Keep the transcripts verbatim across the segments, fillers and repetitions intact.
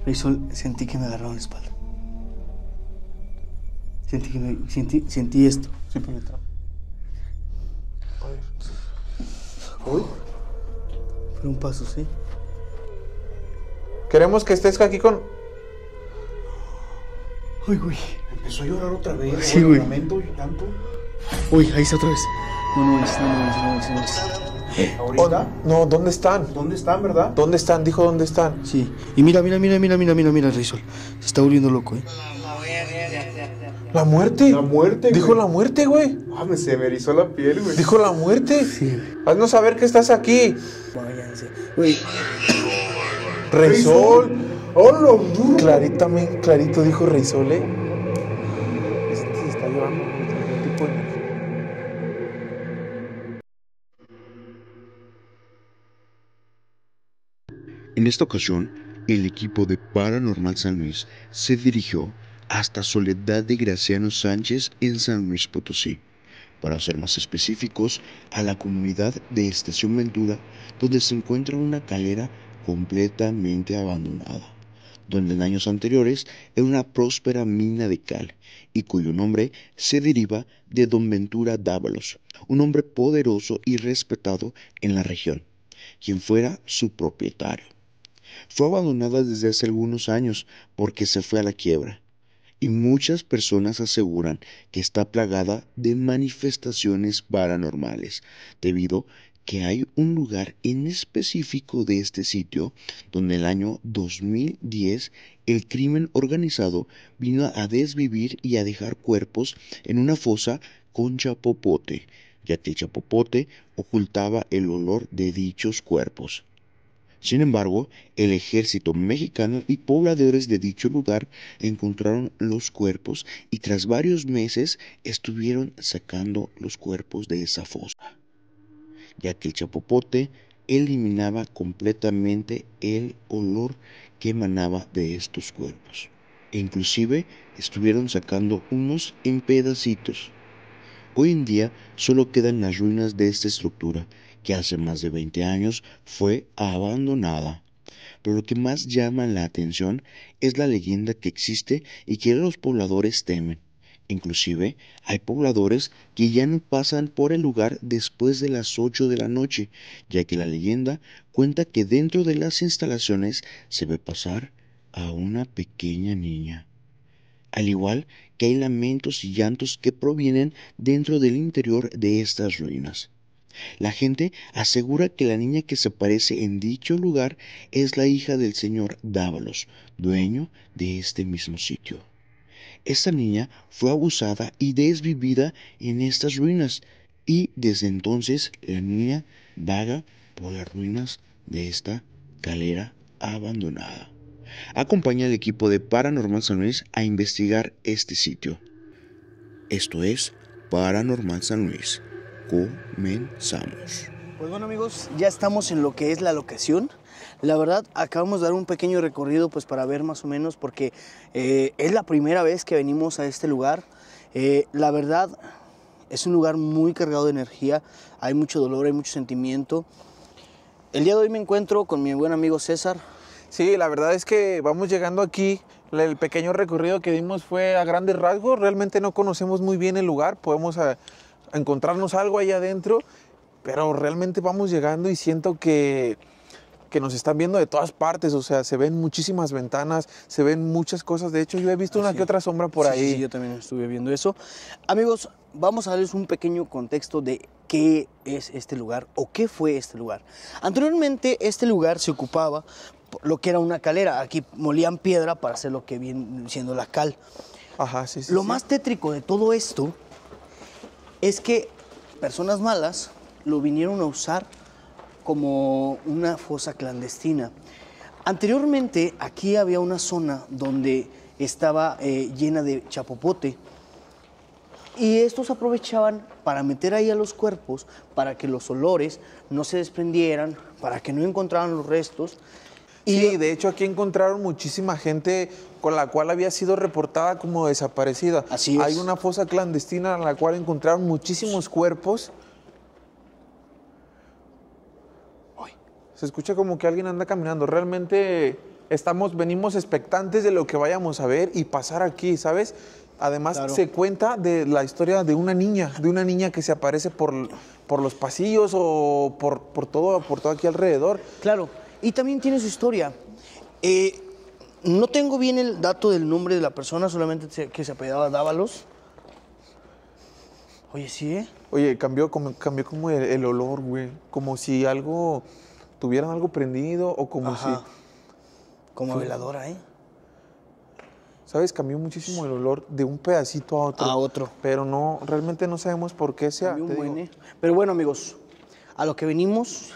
Reisol, sentí que me agarraron la espalda. Sentí que me... Sentí, sentí esto. Sí, penetramos. A ver. Uy. Fueron pasos, ¿eh? Queremos que estés aquí con... Uy, güey. Empezó a llorar otra vez. Sí, güey. Lamento y tanto. Uy, ahí está otra vez. No, no es, no, no es, no es, no es. ¿Ahorita? Oh, no, ¿dónde están? ¿Dónde están, verdad? ¿Dónde están? Dijo dónde están. Sí. Y mira, mira, mira, mira, mira, mira, mira, Reisol. Se está volviendo loco, ¿eh? ¿La muerte? La muerte, Dijo güey. la muerte, güey. Ah, me se me erizó la piel, güey. Dijo la muerte. Sí. Haznos saber que estás aquí. Váyanse. Güey. Reisol. ¡Hola, burro! Claritamente, clarito dijo Reisol, ¿eh? Este se está llevando algún tipo de energía. En esta ocasión, el equipo de Paranormal San Luis se dirigió hasta Soledad de Graciano Sánchez en San Luis Potosí, para ser más específicos, a la comunidad de Estación Ventura, donde se encuentra una calera completamente abandonada, donde en años anteriores era una próspera mina de cal y cuyo nombre se deriva de Don Ventura Dávalos, un hombre poderoso y respetado en la región, quien fuera su propietario. Fue abandonada desde hace algunos años porque se fue a la quiebra, y muchas personas aseguran que está plagada de manifestaciones paranormales, debido que hay un lugar en específico de este sitio donde en el año dos mil diez el crimen organizado vino a desvivir y a dejar cuerpos en una fosa con chapopote, ya que el chapopote ocultaba el olor de dichos cuerpos. Sin embargo, el ejército mexicano y pobladores de dicho lugar encontraron los cuerpos y tras varios meses estuvieron sacando los cuerpos de esa fosa, ya que el chapopote eliminaba completamente el olor que emanaba de estos cuerpos. E inclusive estuvieron sacando unos en pedacitos. Hoy en día solo quedan las ruinas de esta estructura, que hace más de veinte años fue abandonada. Pero lo que más llama la atención es la leyenda que existe y que los pobladores temen. Inclusive hay pobladores que ya no pasan por el lugar después de las ocho de la noche, ya que la leyenda cuenta que dentro de las instalaciones se ve pasar a una pequeña niña. Al igual que hay lamentos y llantos que provienen dentro del interior de estas ruinas. La gente asegura que la niña que se aparece en dicho lugar es la hija del señor Dávalos, dueño de este mismo sitio. Esta niña fue abusada y desvivida en estas ruinas y desde entonces la niña vaga por las ruinas de esta calera abandonada. Acompaña al equipo de Paranormal San Luis a investigar este sitio. Esto es Paranormal San Luis. Comenzamos. Pues bueno, amigos, ya estamos en lo que es la locación. La verdad, acabamos de dar un pequeño recorrido pues para ver más o menos, porque eh, es la primera vez que venimos a este lugar. Eh, la verdad, es un lugar muy cargado de energía, hay mucho dolor, hay mucho sentimiento. El día de hoy me encuentro con mi buen amigo César. Sí, la verdad es que vamos llegando aquí. El pequeño recorrido que dimos fue a grandes rasgos. Realmente no conocemos muy bien el lugar. Podemos a, a encontrarnos algo ahí adentro, pero realmente vamos llegando y siento que, que nos están viendo de todas partes. O sea, se ven muchísimas ventanas, se ven muchas cosas. De hecho, yo he visto una sí. que otra sombra por sí, ahí. Sí, yo también estuve viendo eso. Amigos, vamos a darles un pequeño contexto de qué es este lugar o qué fue este lugar. Anteriormente, este lugar se ocupaba por lo que era una calera. Aquí molían piedra para hacer lo que viene siendo la cal. Ajá, sí, sí. Lo sí. más tétrico de todo esto es que personas malas lo vinieron a usar como una fosa clandestina. Anteriormente aquí había una zona donde estaba eh, llena de chapopote y estos aprovechaban para meter ahí a los cuerpos para que los olores no se desprendieran, para que no encontraran los restos. Sí, Y de hecho aquí encontraron muchísima gente con la cual había sido reportada como desaparecida. Así es. Hay una fosa clandestina en la cual encontraron muchísimos cuerpos. Se escucha como que alguien anda caminando. Realmente estamos, venimos expectantes de lo que vayamos a ver y pasar aquí, ¿sabes? Además, Claro. se cuenta de la historia de una niña, de una niña que se aparece por, por los pasillos o por, por, todo, por todo aquí alrededor. Claro, y también tiene su historia. Eh, no tengo bien el dato del nombre de la persona, solamente se- que se apellidaba Dávalos. Oye, sí, ¿eh? Oye, cambió como, cambió como el, el olor, güey. Como si algo, tuvieran algo prendido o como Ajá. si, Como veladora, ¿eh? ¿sabes? Cambió muchísimo el olor de un pedacito a otro. A otro. Pero no, realmente no sabemos por qué sea. Cambió un te buen, digo. ¿eh? Pero bueno, amigos, a lo que venimos,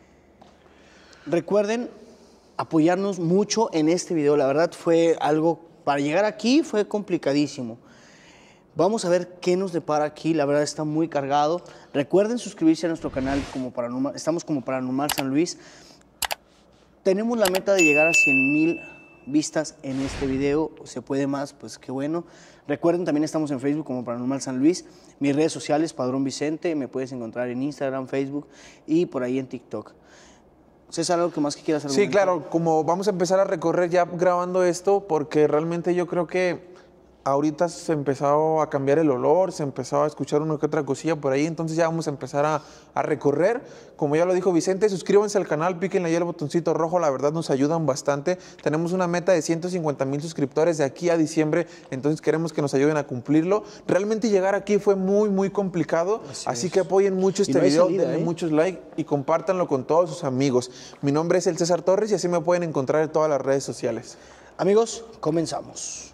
recuerden apoyarnos mucho en este video. La verdad fue algo, para llegar aquí fue complicadísimo. Vamos a ver qué nos depara aquí, la verdad está muy cargado. Recuerden suscribirse a nuestro canal, como Paranormal, estamos como Paranormal San Luis. Tenemos la meta de llegar a cien mil vistas en este video, se puede más, pues qué bueno. Recuerden, también estamos en Facebook como Paranormal San Luis, mis redes sociales, Padrón Vicente, me puedes encontrar en Instagram, Facebook y por ahí en TikTok. César, ¿algo que más que quieras Sí, argumentar? claro, como vamos a empezar a recorrer ya grabando esto, porque realmente yo creo que ahorita se empezó a cambiar el olor, se empezó a escuchar una que otra cosilla por ahí, entonces ya vamos a empezar a, a recorrer. Como ya lo dijo Vicente, suscríbanse al canal, píquenle ahí el botoncito rojo, la verdad nos ayudan bastante. Tenemos una meta de ciento cincuenta mil suscriptores de aquí a diciembre, entonces queremos que nos ayuden a cumplirlo. Realmente llegar aquí fue muy, muy complicado, así, así que apoyen mucho este no hay video, salida, denle ¿eh? muchos likes y compártanlo con todos sus amigos. Mi nombre es el César Torres y así me pueden encontrar en todas las redes sociales. Amigos, comenzamos.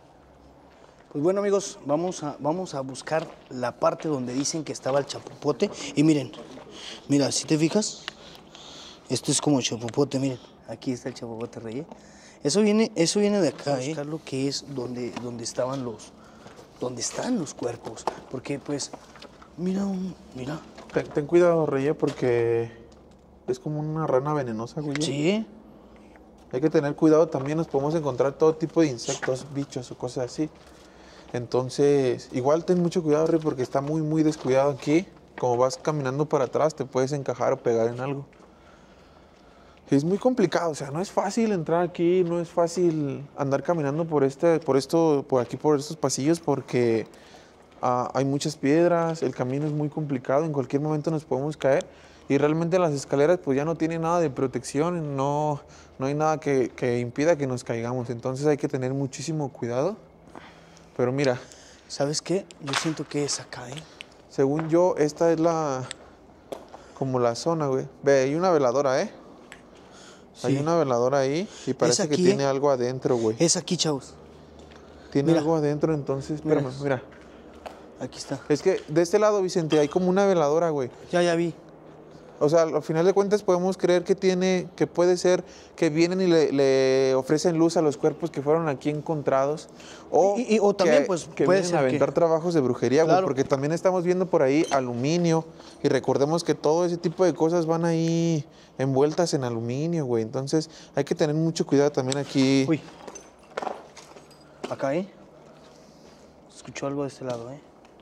Pues bueno, amigos, vamos a, vamos a buscar la parte donde dicen que estaba el chapopote. Y miren, mira, si te fijas, esto es como el chapopote, miren. Aquí está el chapopote rey. Eso viene, eso viene de acá, ¿eh? Buscar lo que es donde, donde estaban los, donde están los cuerpos. Porque pues, mira, un, mira. Ten, ten cuidado, Reyes, porque es como una rana venenosa, güey. Sí, Hay que tener cuidado también, nos podemos encontrar todo tipo de insectos, bichos o cosas así. Entonces, igual ten mucho cuidado, Rey, porque está muy, muy descuidado aquí. Como vas caminando para atrás, te puedes encajar o pegar en algo. Es muy complicado, o sea, no es fácil entrar aquí, no es fácil andar caminando por este, por esto, por aquí, por estos pasillos, porque ah, hay muchas piedras, el camino es muy complicado, en cualquier momento nos podemos caer. Y realmente las escaleras pues ya no tienen nada de protección, no, no hay nada que, que impida que nos caigamos. Entonces hay que tener muchísimo cuidado. Pero mira, ¿sabes qué? Yo siento que es acá, ¿eh? según yo, esta es la, como la zona, güey. Ve, hay una veladora, ¿eh? Hay Sí. una veladora ahí y parece aquí, que tiene ¿eh? algo adentro, güey. Es aquí, chavos. Tiene mira. algo adentro, entonces, Mira. espérame, mira. Aquí está. Es que de este lado, Vicente, hay como una veladora, güey. Ya, ya vi. O sea, al final de cuentas podemos creer que tiene, que puede ser que vienen y le, le ofrecen luz a los cuerpos que fueron aquí encontrados. O, Y- y- o también, que, pues, que puede vienen ser a que- aventar trabajos de brujería, güey, Claro. porque también estamos viendo por ahí aluminio. Y recordemos que todo ese tipo de cosas van ahí envueltas en aluminio, güey. Entonces hay que tener mucho cuidado también aquí. Uy. Acá, ¿eh? Escuchó algo de este lado, ¿eh?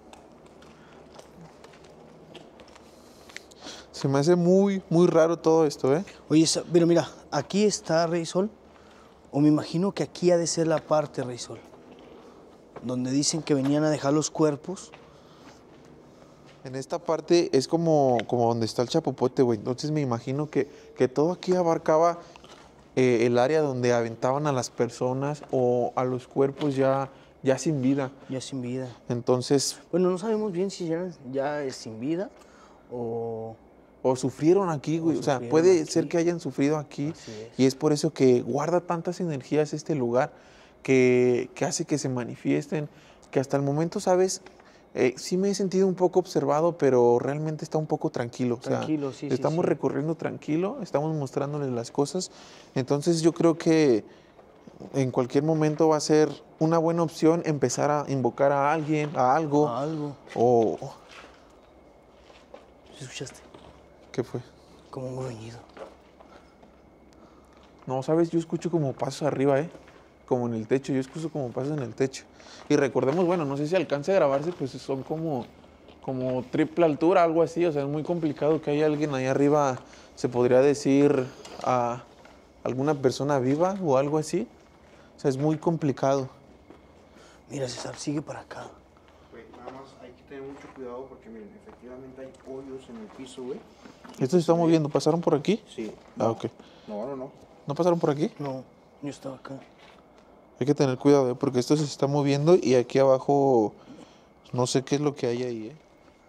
Se me hace muy, muy raro todo esto, ¿eh? Oye, esa- pero mira, aquí está Rey Sol. O me imagino que aquí ha de ser la parte, Rey Sol, donde dicen que venían a dejar los cuerpos. En esta parte es como, como donde está el chapopote, güey. Entonces me imagino que, que todo aquí abarcaba eh, el área donde aventaban a las personas o a los cuerpos ya, ya sin vida. Ya sin vida. Entonces, Bueno, no sabemos bien si ya, ya es sin vida o... o sufrieron aquí, güey. O sea, sufrieron puede aquí. ser que hayan sufrido aquí. Así es. Y es por eso que guarda tantas energías este lugar que, que hace que se manifiesten. Que hasta el momento, ¿sabes? Eh, sí me he sentido un poco observado, pero realmente está un poco tranquilo. O sea, Tranquilo, sí, sí, estamos sí. recorriendo tranquilo, estamos mostrándoles las cosas. Entonces yo creo que en cualquier momento va a ser una buena opción empezar a invocar a alguien, a algo. Algo. O... ¿Sí escuchaste? ¿Qué fue? Como un gruñido. No, ¿sabes? Yo escucho como pasos arriba, ¿eh? Como en el techo, yo escucho como pasos en el techo. Y recordemos, bueno, no sé si alcance a grabarse, pues son como, como triple altura, algo así. O sea, es muy complicado que haya alguien ahí arriba, se podría decir, a, alguna persona viva o algo así. O sea, es muy complicado. Mira, César, sigue para acá. Güey, nada más hay que tener mucho cuidado porque, miren, efectivamente hay hoyos en el piso, güey. ¿Esto se está moviendo? ¿Pasaron por aquí? Sí. Ah, ok. No, no, no. ¿No pasaron por aquí? No, yo estaba acá. Hay que tener cuidado, ¿eh? Porque esto se está moviendo y aquí abajo no sé qué es lo que hay ahí, ¿eh?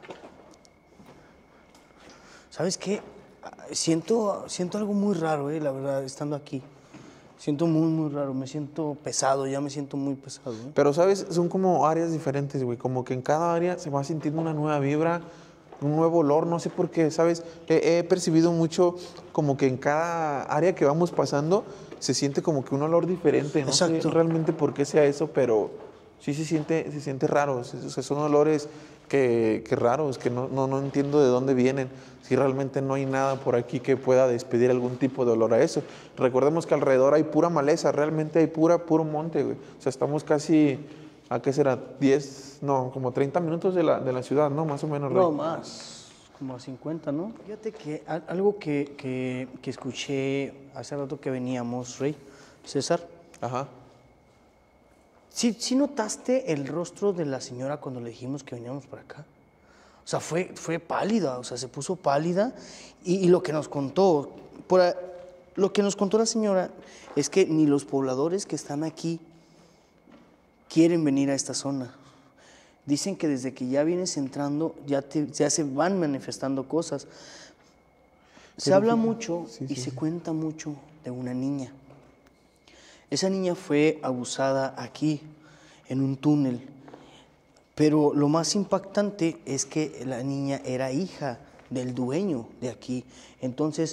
¿Sabes qué? Ah, Siento, siento algo muy raro, eh, la verdad, estando aquí. Siento muy, muy raro. Me siento pesado, ya me siento muy pesado. ¿eh? Pero, ¿sabes? Son como áreas diferentes, güey. Como que en cada área se va sintiendo una nueva vibra, un nuevo olor. No sé por qué, ¿sabes? He, he percibido mucho como que en cada área que vamos pasando se siente como que un olor diferente. No sé Exacto. realmente por qué sea eso, pero sí se siente, se siente raro. O sea, son olores que, que raros, que no, no, no entiendo de dónde vienen. Si realmente no hay nada por aquí que pueda despedir algún tipo de olor a eso. Recordemos que alrededor hay pura maleza, realmente hay pura, puro monte, güey. O sea, estamos casi, ¿a qué será? diez, no, como treinta minutos de la, de la ciudad, ¿no? Más o menos, Rey. No, más. Como a cincuenta, ¿no? Fíjate que al- algo que, que, que escuché hace rato que veníamos, Rey, César. Ajá. ¿Sí, sí notaste el rostro de la señora cuando le dijimos que veníamos para acá? O sea, fue, fue pálida, o sea, se puso pálida y, y lo que nos contó, por a- lo que nos contó la señora es que ni los pobladores que están aquí quieren venir a esta zona. Dicen que desde que ya vienes entrando ya, te- ya se van manifestando cosas. Se Pero habla fí- mucho sí, y sí, se sí. cuenta mucho de una niña. Esa niña fue abusada aquí, en un túnel. Pero lo más impactante es que la niña era hija del dueño de aquí. Entonces,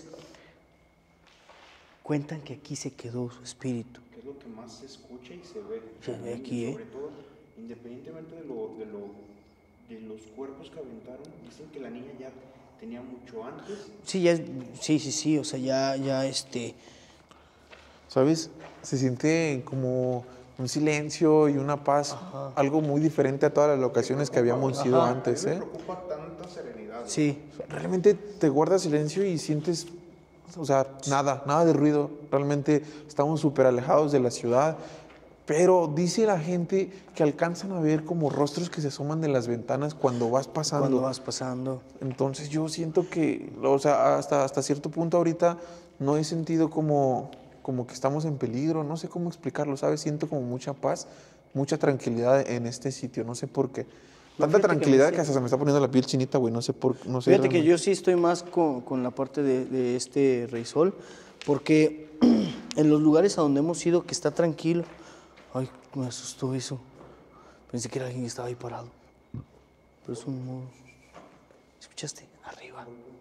cuentan que aquí se quedó su espíritu. Que es lo que más se escucha y se ve. Se ve aquí, Y ¿eh? sobre todo, independientemente de, lo, de, lo, de los cuerpos que aventaron, dicen que la niña ya tenía mucho antes. Sí, ya es- sí, sí, sí, o sea, ya, ya, este, ¿Sabes? Se siente como un silencio y una paz, algo muy diferente a todas las locaciones que habíamos ido Ajá. antes, Me ¿eh? preocupa tanta serenidad. güey. sí. Realmente te guardas silencio y sientes, o sea, nada, nada de ruido. Realmente estamos súper alejados de la ciudad. Pero dice la gente que alcanzan a ver como rostros que se asoman de las ventanas cuando vas pasando. Cuando vas pasando. Entonces yo siento que, o sea, hasta, hasta cierto punto ahorita no he sentido como, como que estamos en peligro, no sé cómo explicarlo, ¿sabes? Siento como mucha paz, mucha tranquilidad en este sitio, no sé por qué. Tanta fíjate que tranquilidad me que, siento- hasta se me está poniendo la piel chinita, güey, no sé por no sé. Fíjate que realmente. yo sí estoy más con, con la parte de, de este Rey Sol, porque en los lugares a donde hemos ido, que está tranquilo, ay, me asustó eso. Pensé que era alguien que estaba ahí parado. Pero es un modo. ¿Escuchaste? Arriba.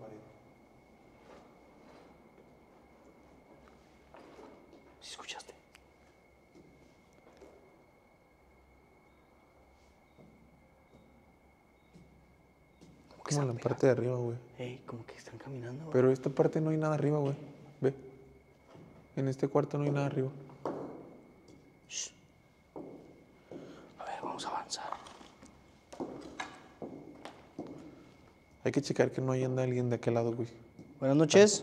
¿Sí escuchaste? Como que Como en están la parte de arriba, güey. pegando. Ey, como que están caminando. güey. Pero esta parte no hay nada arriba, güey. Ve. En este cuarto no hay nada arriba. Shh. A ver, vamos a avanzar. Hay que checar que no haya alguien de aquel lado, güey. Buenas noches.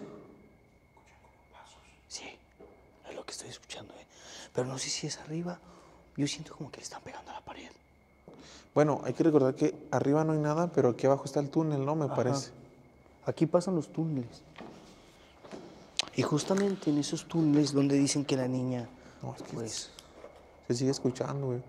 Sí, es lo que estoy escuchando, ¿eh? Pero no sé si es arriba. Yo siento como que le están pegando a la pared. Bueno, hay que recordar que arriba no hay nada, pero aquí abajo está el túnel, ¿no? Me Ajá. parece. Aquí pasan los túneles. Y justamente en esos túneles donde dicen que la niña, No, es que pues, se sigue escuchando, güey.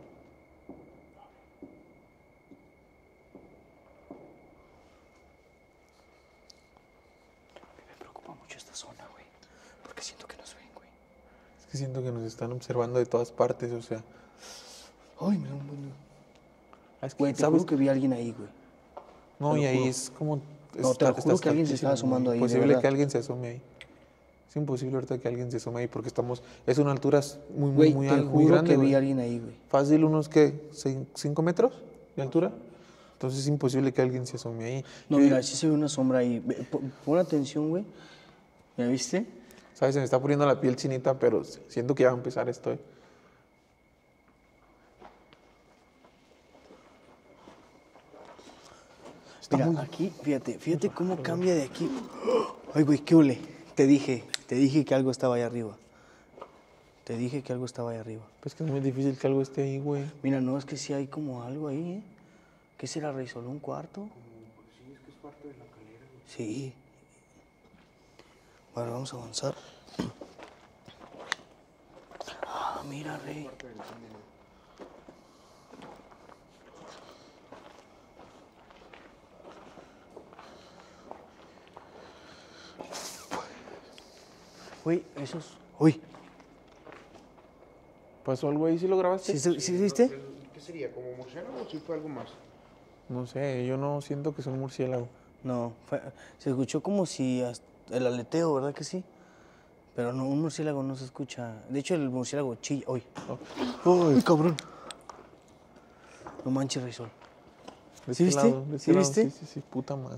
me preocupa mucho esta zona, güey. Porque siento que nos ven, güey. Es que siento que nos están observando de todas partes, o sea. Ay, me da un buen... Es que, Güey, te ¿sabes? juro que vi a alguien ahí, güey. No, te y lo ahí juro. es como... No, te lo juro que alguien se estaba altísimo, asomando güey. ahí, de Imposible verdad. que alguien se asome ahí. Es imposible ahorita que alguien se asome ahí porque estamos... Es una altura muy, muy, Güey, muy, te al- muy juro grande, que vi güey. a alguien ahí, güey. Fácil, unos, ¿qué? ¿Cin- ¿Cinco metros de altura? Entonces es imposible que alguien se asome ahí. No, Yo- mira, sí se ve una sombra ahí. Ve, po- Pon atención, güey. ¿Ya viste? ¿Sabes? Se me está poniendo la piel chinita, pero siento que ya va a empezar esto, ¿eh? Está Mira, muy... aquí, fíjate, fíjate cómo cambia de aquí. Ay, güey, qué ole. Te dije, Te dije que algo estaba ahí arriba. Te dije que algo estaba ahí arriba. Pues que es muy difícil que algo esté ahí, güey. Mira, no, es que sí hay como algo ahí, ¿eh? ¿Qué será, Rey? ¿Solo un cuarto? Sí, es que es parte de la calera, güey. Sí. Bueno, vamos a avanzar. Ah, mira, Rey. Uy, esos... Uy, ¿Pasó algo ahí? ¿Sí lo grabaste? ¿sí, sí, sí viste? ¿Qué sería? ¿Como murciélago o si fue algo más? No sé, yo no siento que son murciélagos. No, fue- se escuchó como si hasta el aleteo, ¿verdad que sí? Pero no, un murciélago no se escucha. De hecho, el murciélago chilla. Uy, uy, cabrón. No manches, Rizol. ¿De ¿Sí este viste? lado? ¿De ¿Sí este lado? viste? Sí, sí, sí, puta madre.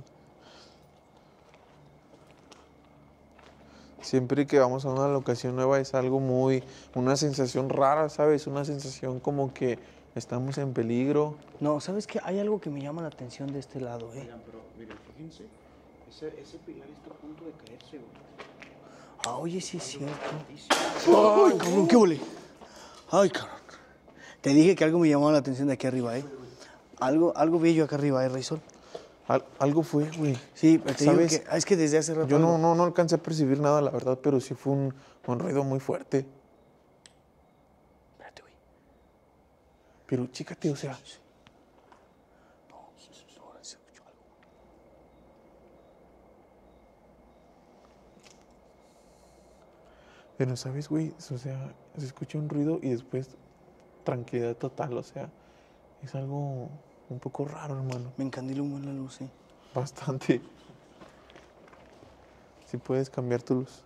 Siempre que vamos a una locación nueva es algo muy, una sensación rara, ¿sabes? Una sensación como que estamos en peligro. No, ¿sabes qué? Hay algo que me llama la atención de este lado, ¿eh? Oigan, pero miren, fíjense, ese, ese pilar está a punto de caerse, güey. Ah, oye, sí es cierto. Altísimo. ¡Ay, cabrón, qué ole! ¡Ay, cabrón! Te dije que algo me llamaba la atención de aquí arriba, ¿eh? Algo, algo vi yo acá arriba, ¿eh, Rizol? Al- algo fue, güey. Sí, te digo ¿Sabes? que... ah, es que desde hace rato... Yo no, algo- no, no alcancé a percibir nada, la verdad, pero sí fue un, un ruido muy fuerte. Espérate, güey. Pero chécate, o sea, No, sí, sí, ahora se escuchó algo. pero ¿sabes, güey? O sea, se escucha un ruido y después tranquilidad total, o sea, es algo un poco raro, hermano. Me encandila un buen la luz, ¿eh? Bastante. Si puedes cambiar tu luz.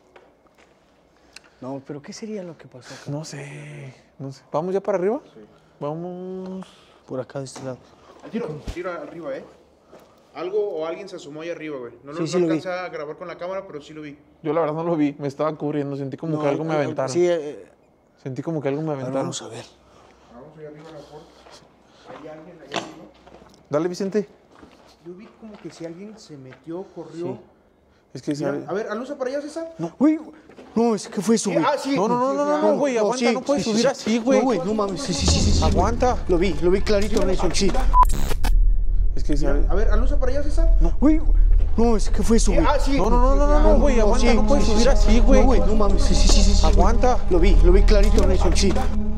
No, pero ¿qué sería lo que pasó acá? No sé, no sé. ¿Vamos ya para arriba? Sí. Vamos. Por acá de este lado. Tiro, tiro arriba, ¿eh? Algo o alguien se asomó ahí arriba, güey. No lo Sí, sí no lo vi. alcancé a grabar con la cámara, pero sí lo vi. Yo la verdad no lo vi, me estaba cubriendo, sentí como No, que algo me al- al- aventaron. Sí, eh, Sentí como que algo me a ver, aventaron. vamos a ver. Vamos allá arriba a la puerta. ¿Hay alguien allá arriba? Dale, Vicente. Yo vi como que si alguien se metió, corrió. Es que Mira, sabe- a ver, alusa para allá, César. Uy, no, es que fue eso, güey. Ah, sí. No, no, no, no, no, no, güey, aguanta, no puedes subir así, güey. No, güey, no mames, sí, sí, sí, sí, sí. Aguanta. Lo vi, lo vi clarito, Rayson, sí. Es que Mira, sabe- a ver, alusa para allá, César. Uy, no, es que fue eso, güey. Ah, sí. No, no, no, no, no, no, güey, aguanta, sí, no puedes sí, subir sí. así, güey. No, güey, no mames, sí, sí, sí, sí, sí. Aguanta. Lo vi, lo vi clarito, Rayson, sí.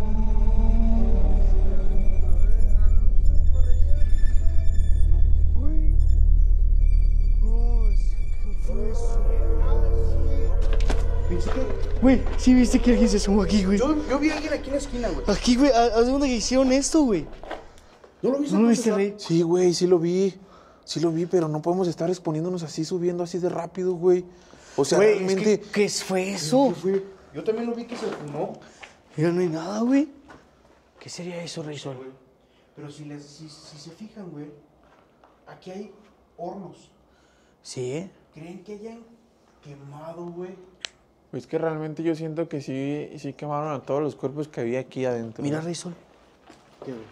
¿Viste que? Güey, sí viste que alguien se sumó aquí, güey. Yo, yo vi a alguien aquí en la esquina, güey. Aquí, güey, ¿a, a dónde hicieron esto, güey? ¿No lo viste? ¿No lo tú, viste, César? Rey? Sí, güey, sí lo vi. Sí lo vi, pero no podemos estar exponiéndonos así, subiendo así de rápido, güey. O sea, Güey, es realmente... que, ¿qué fue eso? ¿Qué fue? Yo también lo vi que se fumó. Mira, no hay nada, güey. ¿Qué sería eso, Rayson? Pero si, les, si, si se fijan, güey, aquí hay hornos. Sí, ¿eh? ¿Creen que hayan quemado, güey? Es que realmente yo siento que sí, sí quemaron a todos los cuerpos que había aquí adentro. Mira, güey. Rayson. ¿Qué, güey?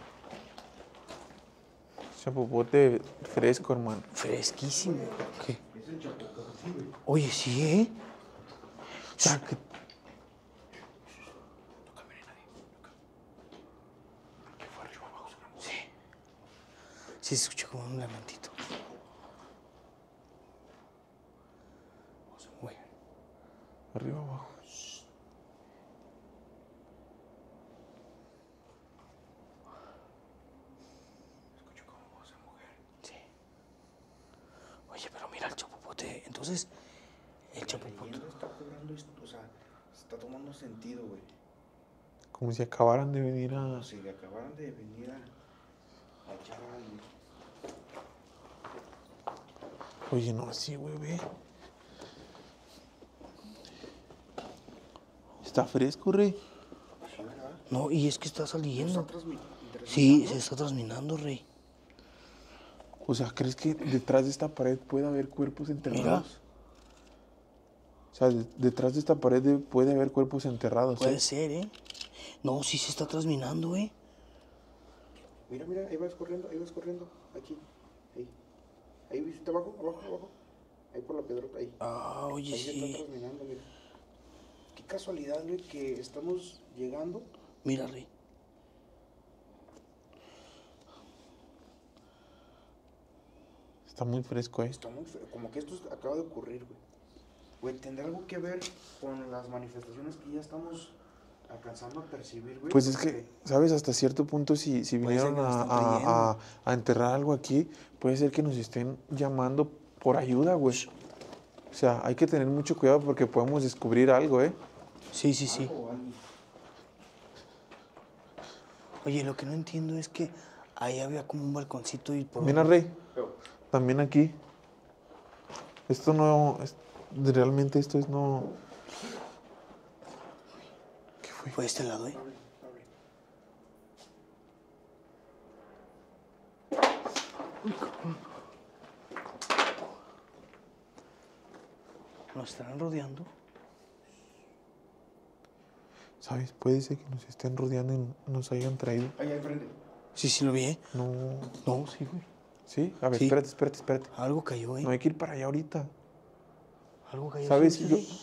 Chapopote fresco, hermano. Fresquísimo. ¿Qué? Es el chapopote, güey. Oye, sí, ¿eh? O sea, que... Sí. Sí, se escuchó como un lamentito. Güey. Arriba, abajo. Escucho como voz de mujer. Sí. Oye, pero mira el chapopote. Entonces, el La chapopote. leyenda está cobrando esto, o sea, está tomando sentido, güey. Como si acabaran de venir a... Como si le acabaran de venir a, a echar a alguien. Oye, no, así, güey, ve. Está fresco, Rey. Sí, ¿verdad? No, y es que está saliendo. Está transmi- Sí, se está transminando, Rey. O sea, ¿crees que detrás de esta pared puede haber cuerpos enterrados? O sea, de- detrás de esta pared de- puede haber cuerpos enterrados, Puede ¿eh? ser, ¿eh? No, sí se está transminando, ¿eh? Mira, mira, ahí vas corriendo, ahí vas corriendo. Aquí, ahí. Ahí, ¿viste abajo, abajo, abajo? Ahí por la piedrota, ahí. Ah, oye, Ahí se está sí. terminando, mira. Qué casualidad, güey, que estamos llegando. Mira, Rey. Está muy fresco, ¿eh? Está muy feo. Como que esto acaba de ocurrir, güey. Güey, ¿tendrá algo que ver con las manifestaciones que ya estamos alcanzando a percibir, güey? Pues es Porque- que, ¿sabes? Hasta cierto punto, si, si Puede ser vinieron que nos a, estén a- trayendo. a- a enterrar algo aquí, puede ser que nos estén llamando por ayuda, güey. O sea, hay que tener mucho cuidado porque podemos descubrir algo, ¿eh? Sí, sí, sí. algo o alguien. Oye, lo que no entiendo es que ahí había como un balconcito y por... Mira, Rey, Pero, también aquí. Esto no... es- realmente esto es no... ¿Qué fue? Fue de este lado, ¿eh? abre, abre. Nos estarán rodeando. ¿Sabes? Puede ser que nos estén rodeando y nos hayan traído. Ahí al frente. Sí, sí lo vi, ¿eh? No... No, sí, güey. ¿Sí? A ver, Sí. espérate, espérate, espérate. Algo cayó, ¿eh? No hay que ir para allá ahorita. Algo cayó. ¿Sabes? sí, Yo... sí.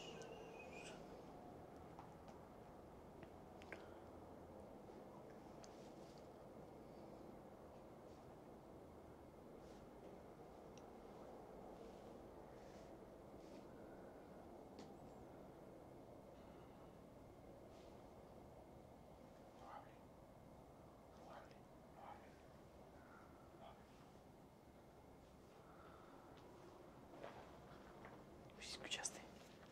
Uy, ¿escuchaste?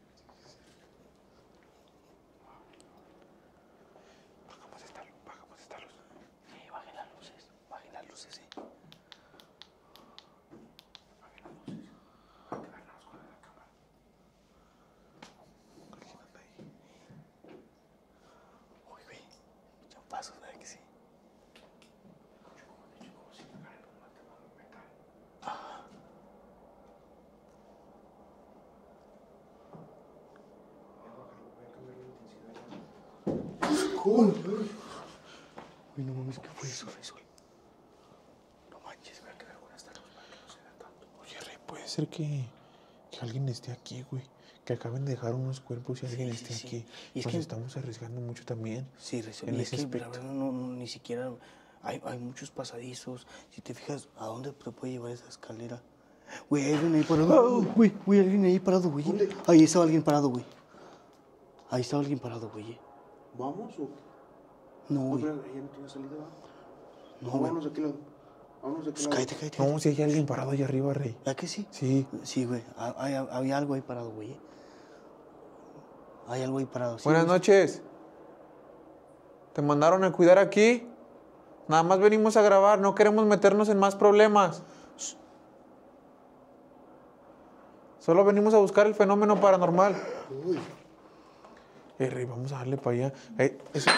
Bajamos esta luz, bajamos esta luz. Sí, bajen las luces. Bajen las luces, ¿eh? Alguien anda ahí. Uy, güey. Ya un paso, ¿verdad que sí? Uy, no mames, ¿qué fue eso, Rizol? No manches, voy a quedar con esta luz para que no se vea tanto. Oye, Rey, puede ser que, que alguien esté aquí, güey. Que acaben de dejar unos cuerpos y alguien Sí, esté sí, sí. aquí. Y es Nos que- estamos arriesgando mucho también. Sí, Rizol. En Y es ese que, la aspecto. verdad, no, no, ni siquiera... Hay, hay muchos pasadizos. Si te fijas, ¿a dónde te puede llevar esa escalera? Güey, hay alguien ahí parado. Güey, güey, hay alguien ahí parado, güey. Ahí estaba alguien parado, güey. Ahí estaba alguien parado, güey. ¿Vamos o...? No, No, güey. pero ya no tiene salida, ¿va? No, No, güey. vámonos de aquel lado. Vámonos de aquel Pues lado. cállate, cállate. cállate. No, si hay alguien parado allá arriba, Rey. ¿Verdad que sí? Sí. Sí, güey. Ha- hay- Había algo ahí parado, güey. ¿eh? Hay algo ahí parado. Sí, Buenas güey. noches. ¿Te mandaron a cuidar aquí? Nada más venimos a grabar, no queremos meternos en más problemas. Solo venimos a buscar el fenómeno paranormal. Eh, Rey, vamos a darle para allá. Eh, eso-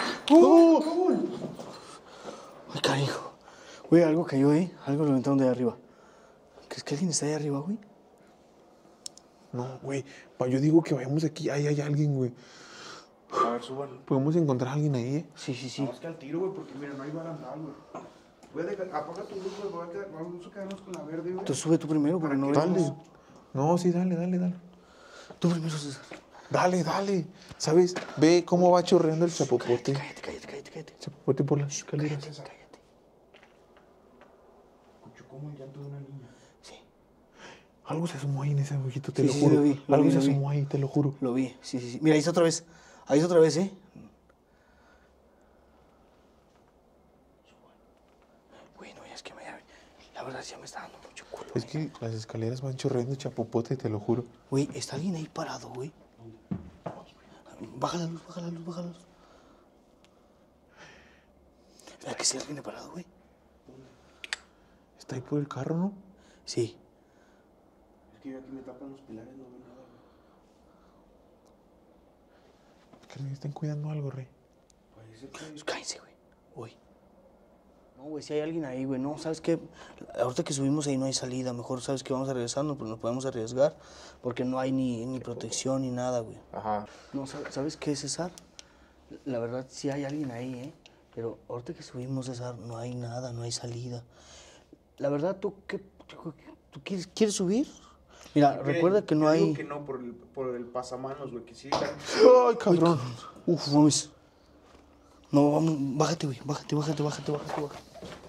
Ay, carajo. Güey, algo cayó ahí. Algo lo aventaron de ahí arriba. ¿Crees que alguien está ahí arriba, güey? No, güey. pa- Yo digo que vayamos aquí. Ahí hay alguien, güey. A ver, suban. Podemos encontrar a alguien ahí, ¿eh? Sí, sí, sí. Vamos que al tiro, güey, porque mira, no hay barandal, güey. Voy a dejar, apaga tu luz, güey, voy a quedar- vamos a quedarnos con la verde, güey. Entonces sube tú primero, porque no Dale. vemos. No, sí, dale, dale, dale. Tú primero, César. Dale, dale. ¿Sabes? Ve cómo va chorreando el chapopote. Cállate, cállate, cállate, cállate. Chapopote por las escaleras. Cállate, cállate. Escucho como el llanto de una niña. Sí, Algo se asomó ahí en ese ojito, te Sí, lo sí, juro. lo vi, lo Algo vi, se lo vi. asomó ahí, te lo juro. lo vi. Sí, sí, sí. Mira, ahí está otra vez. Ahí está otra vez, ¿eh? Güey, no, ya es que me... La verdad ya me está dando mucho culo. Es ¿eh? que las escaleras van chorreando chapopote, te lo juro. Güey, está alguien ahí parado, güey. Baja la luz, baja la luz, baja la luz. ¿Verdad que sí alguien ahí parado, güey? Está ahí por el carro, ¿no? Sí. Es que yo aquí me tapan los pilares, no veo nada, güey. Que me estén cuidando algo, Rey. Parece que... Pues cállense, güey. Uy. No, güey, si hay alguien ahí, güey. No, ¿sabes qué? Ahorita que subimos ahí no hay salida. Mejor, ¿sabes qué? Vamos a regresarnos, pero nos podemos arriesgar. Porque no hay ni, ni protección ni nada, güey. Ajá. No, ¿sabes sabes qué, César? La verdad, sí hay alguien ahí, ¿eh? Pero ahorita que subimos, César, no hay nada, no hay salida. La verdad, ¿tú qué? ¿Tú quieres, quieres subir? Mira, Mira, recuerda que no yo digo hay... que no, por el, por el pasamanos, güey, que sí. Ay, cabrón. Uf, mames. No, vamos, bájate, güey. Bájate, bájate, bájate, bájate, bájate.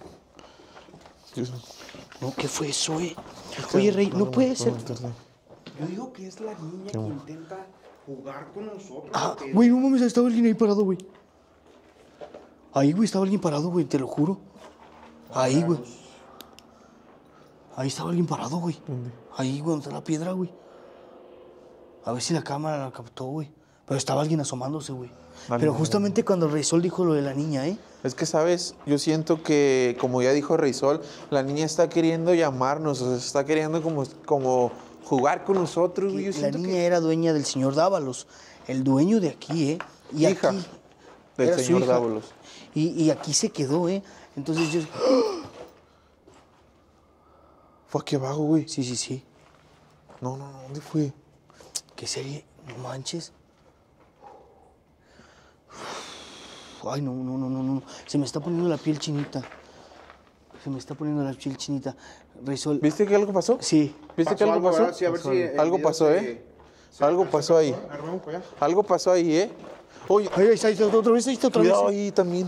No, ¿qué fue eso, eh? Oye, Rey, no puede ser. Yo digo que es la niña que intenta jugar con nosotros. Ah, que- güey, no mames, estaba alguien ahí parado, güey. Ahí, güey, estaba alguien parado, güey, te lo juro. Ahí, güey. Ahí estaba alguien parado, güey. Ahí, güey, donde está la piedra, güey. A ver si la cámara la captó, güey. Pero estaba alguien asomándose, güey. Pero justamente cuando el Rey Sol dijo lo de la niña, ¿eh? Es que, ¿sabes? Yo siento que, como ya dijo Rey Sol, la niña está queriendo llamarnos, o sea, está queriendo como, como jugar con nosotros, güey. Yo La siento niña que... era dueña del señor Dávalos, el dueño de aquí, ¿eh? Y Hija aquí del era su señor hija. Dávalos. Y, y aquí se quedó, ¿eh? Entonces yo... Fue aquí abajo, güey. Sí, sí, sí. No, no, no, ¿dónde fue? ¿Qué serie? No manches. Ay, no, no, no, no, no. Se me está poniendo la piel chinita. Se me está poniendo la piel chinita. Rey Sol. ¿Viste que algo pasó? Sí. ¿Viste que Pasó algo pasó? ¿verdad? Sí, a ver si el Algo video pasó, se- ¿eh? se Algo alcanza pasó a ahí. capturar. A ver, vamos para allá. Algo pasó ahí, ¿eh? Oye, Ay, ahí está, ahí está otra vez, ahí está otra cuidado vez. ahí también.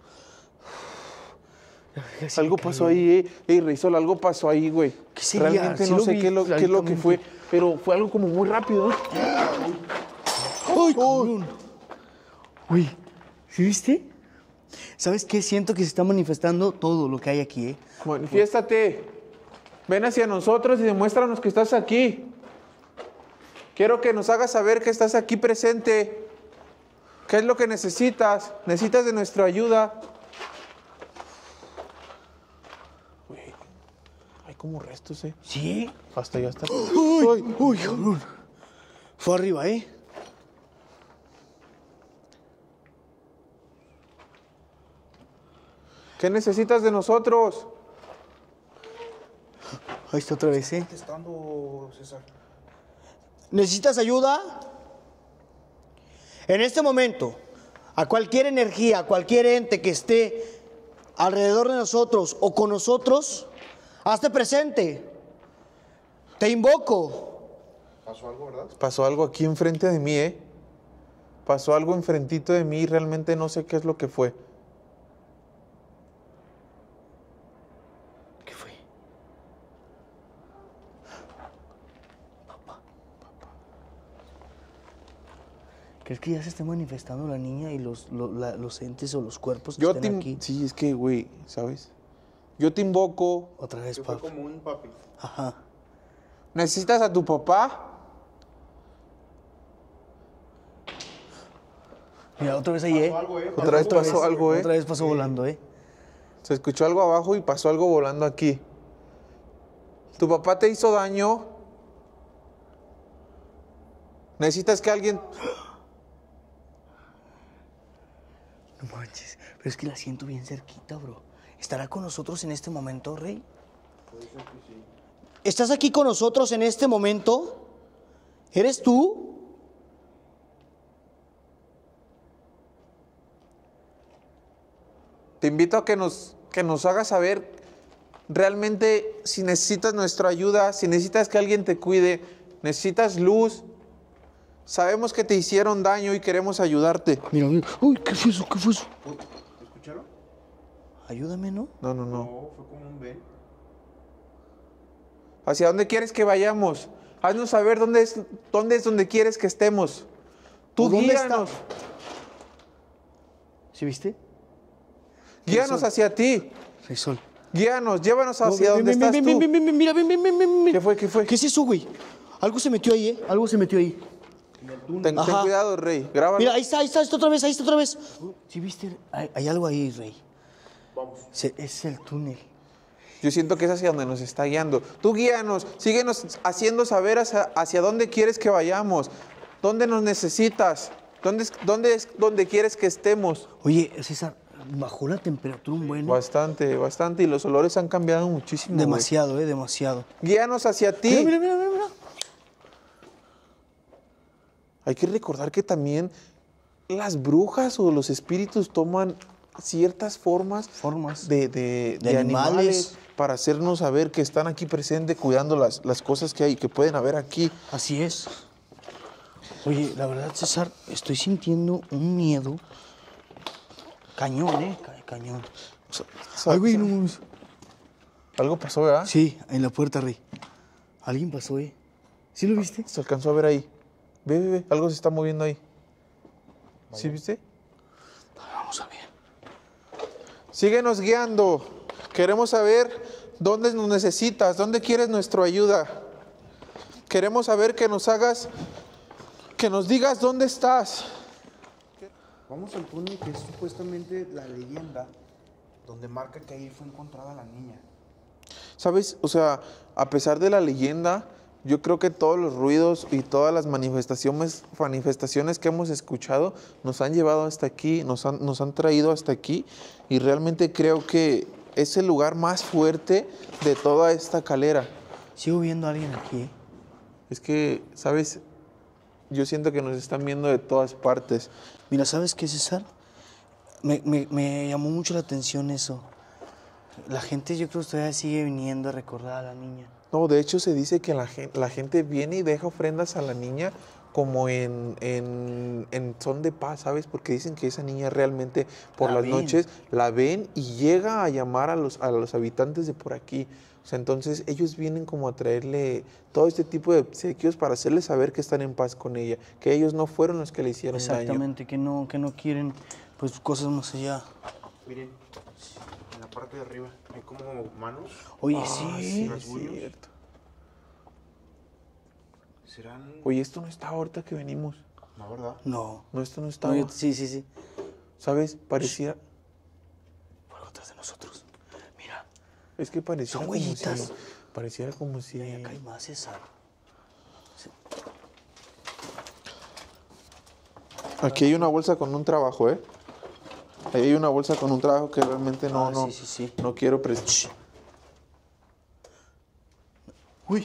Ya se Algo me pasó cayó. ahí, ¿eh? Ey, Rey Sol, algo pasó ahí, güey. ¿Qué sería? Realmente Sí no lo sé vi qué es lo, qué es lo que claramente. fue, pero fue algo como muy rápido, ¿eh? ¡Ay, cabrón! Uy, ¿sí viste? ¿Sabes qué? Siento que se está manifestando todo lo que hay aquí, ¿eh? Manifiéstate. Ven hacia nosotros y demuéstranos que estás aquí. Quiero que nos hagas saber que estás aquí presente. ¿Qué es lo que necesitas? Necesitas de nuestra ayuda. Uy, hay como restos, ¿eh? ¿Sí? Hasta allá está. ¡Uy, uy, cabrón! Fue arriba, ¿eh? ¿Qué necesitas de nosotros? Ahí está otra vez, ¿eh? Contestando, César. ¿Necesitas ayuda? En este momento, a cualquier energía, a cualquier ente que esté alrededor de nosotros o con nosotros, hazte presente. Te invoco. ¿Pasó algo, verdad? Pasó algo aquí enfrente de mí, ¿eh? Pasó algo enfrentito de mí y realmente no sé qué es lo que fue. ¿Qué fue? ¿Crees que ya se esté manifestando la niña y los, lo- la- los entes o los cuerpos que Yo te... estén in- aquí? Sí, es que, güey, ¿sabes? Yo te invoco. Otra vez, Que fue papá. como un papi. Ajá. ¿Necesitas a tu papá? Mira, otra vez ahí, ¿eh? Pasó algo, ¿eh? Otra vez pasó algo, ¿eh? Otra vez pasó volando, ¿eh? Se escuchó algo abajo y pasó algo volando aquí. ¿Tu papá te hizo daño? ¿Necesitas que alguien... No manches, pero es que la siento bien cerquita, bro. ¿Estará con nosotros en este momento, Rey? Puede ser que sí. ¿Estás aquí con nosotros en este momento? ¿Eres tú? Te invito a que nos, que nos hagas saber realmente si necesitas nuestra ayuda, si necesitas que alguien te cuide, necesitas luz. Sabemos que te hicieron daño y queremos ayudarte. Mira, mira. Uy, ¿qué fue eso? ¿Qué fue eso? ¿Escucharon? Ayúdame, ¿no? No, no, no. No, fue como un ven. ¿Hacia dónde quieres que vayamos? Haznos saber dónde es, dónde es donde quieres que estemos. Tú ¿O dónde guíanos, está? ¿Sí viste? guíanos Sol. hacia ti. Rey Sol. Guíanos, llévanos hacia No, donde ven, estás ven, tú. ven, ven, ven, ven, mira, ven, ven, ven, ven, ven. ¿Qué fue? ¿Qué fue? ¿Qué es eso, güey? Algo se metió ahí, ¿eh? Algo se metió ahí. Ten, ten Ajá. cuidado, Rey. Grábalo. Mira, ahí está, ahí está, está otra vez, ahí está otra vez. ¿Sí viste? Hay, hay algo ahí, Rey. Vamos. Se- es el túnel. Yo siento que es hacia donde nos está guiando. Tú guíanos, síguenos haciendo saber hacia, hacia dónde quieres que vayamos, dónde nos necesitas, dónde, es- dónde es donde quieres que estemos. Oye, César, bajó la temperatura un buen. ¿eh? Bastante, bastante. Y los olores han cambiado muchísimo. güey. Demasiado, eh, demasiado. Guíanos hacia ti. Mira, mira, mira, mira, mira. Hay que recordar que también las brujas o los espíritus toman ciertas formas Formas. de, de- De de animales. animales. para hacernos saber que están aquí presentes cuidando las, las cosas que hay, que pueden haber aquí. Así es. Oye, la verdad, César, estoy sintiendo un miedo cañón, ¿eh? Ca- Cañón. O sea, sa- Ay, güey, sa- no mames. Algo pasó, ¿verdad? Sí, en la puerta, Rey. Alguien pasó, ¿eh? ¿Sí lo viste? Se alcanzó a ver ahí. Ve, ve, ve, algo se está moviendo ahí. ¿Sí viste? Vamos a ver. Síguenos guiando. Queremos saber dónde nos necesitas, dónde quieres nuestra ayuda. Queremos saber que nos hagas, que nos digas dónde estás. Vamos al túnel que es supuestamente la leyenda donde marca que ahí fue encontrada la niña. ¿Sabes? O sea, a pesar de la leyenda, yo creo que todos los ruidos y todas las manifestaciones, manifestaciones que hemos escuchado nos han llevado hasta aquí, nos han, nos han traído hasta aquí, y realmente creo que es el lugar más fuerte de toda esta calera. Sigo viendo a alguien aquí, ¿eh? Es que, ¿sabes? Yo siento que nos están viendo de todas partes. Mira, ¿sabes qué, César? Me, me- me llamó mucho la atención eso. La gente, yo creo que todavía sigue viniendo a recordar a la niña. No, de hecho se dice que la gente, la gente viene y deja ofrendas a la niña como en, en, en son de paz, ¿sabes? Porque dicen que esa niña realmente por La las ven. noches la ven y llega a llamar a los, a los habitantes de por aquí. O sea, entonces ellos vienen como a traerle todo este tipo de obsequios para hacerle saber que están en paz con ella, que ellos no fueron los que le hicieron daño. Exactamente, que no, que no quieren pues cosas más allá. Miren, en la parte de arriba hay como manos. Oye, Ah, sí. es rasguños. cierto. ¿Serán? Oye, esto no está ahorita que venimos. No, ¿verdad? No. No, esto no No, estaba. yo- sí, sí, sí. ¿Sabes? Parecía... Por algo atrás de nosotros. Mira, Es que pareciera Son como si... huellitas. Pareciera como si... mira, acá hay más, César. Aquí hay una bolsa con un trabajo, ¿eh? Ahí hay una bolsa con un trabajo que realmente no, Ah, no, sí, sí, sí. no quiero prestar. Uy.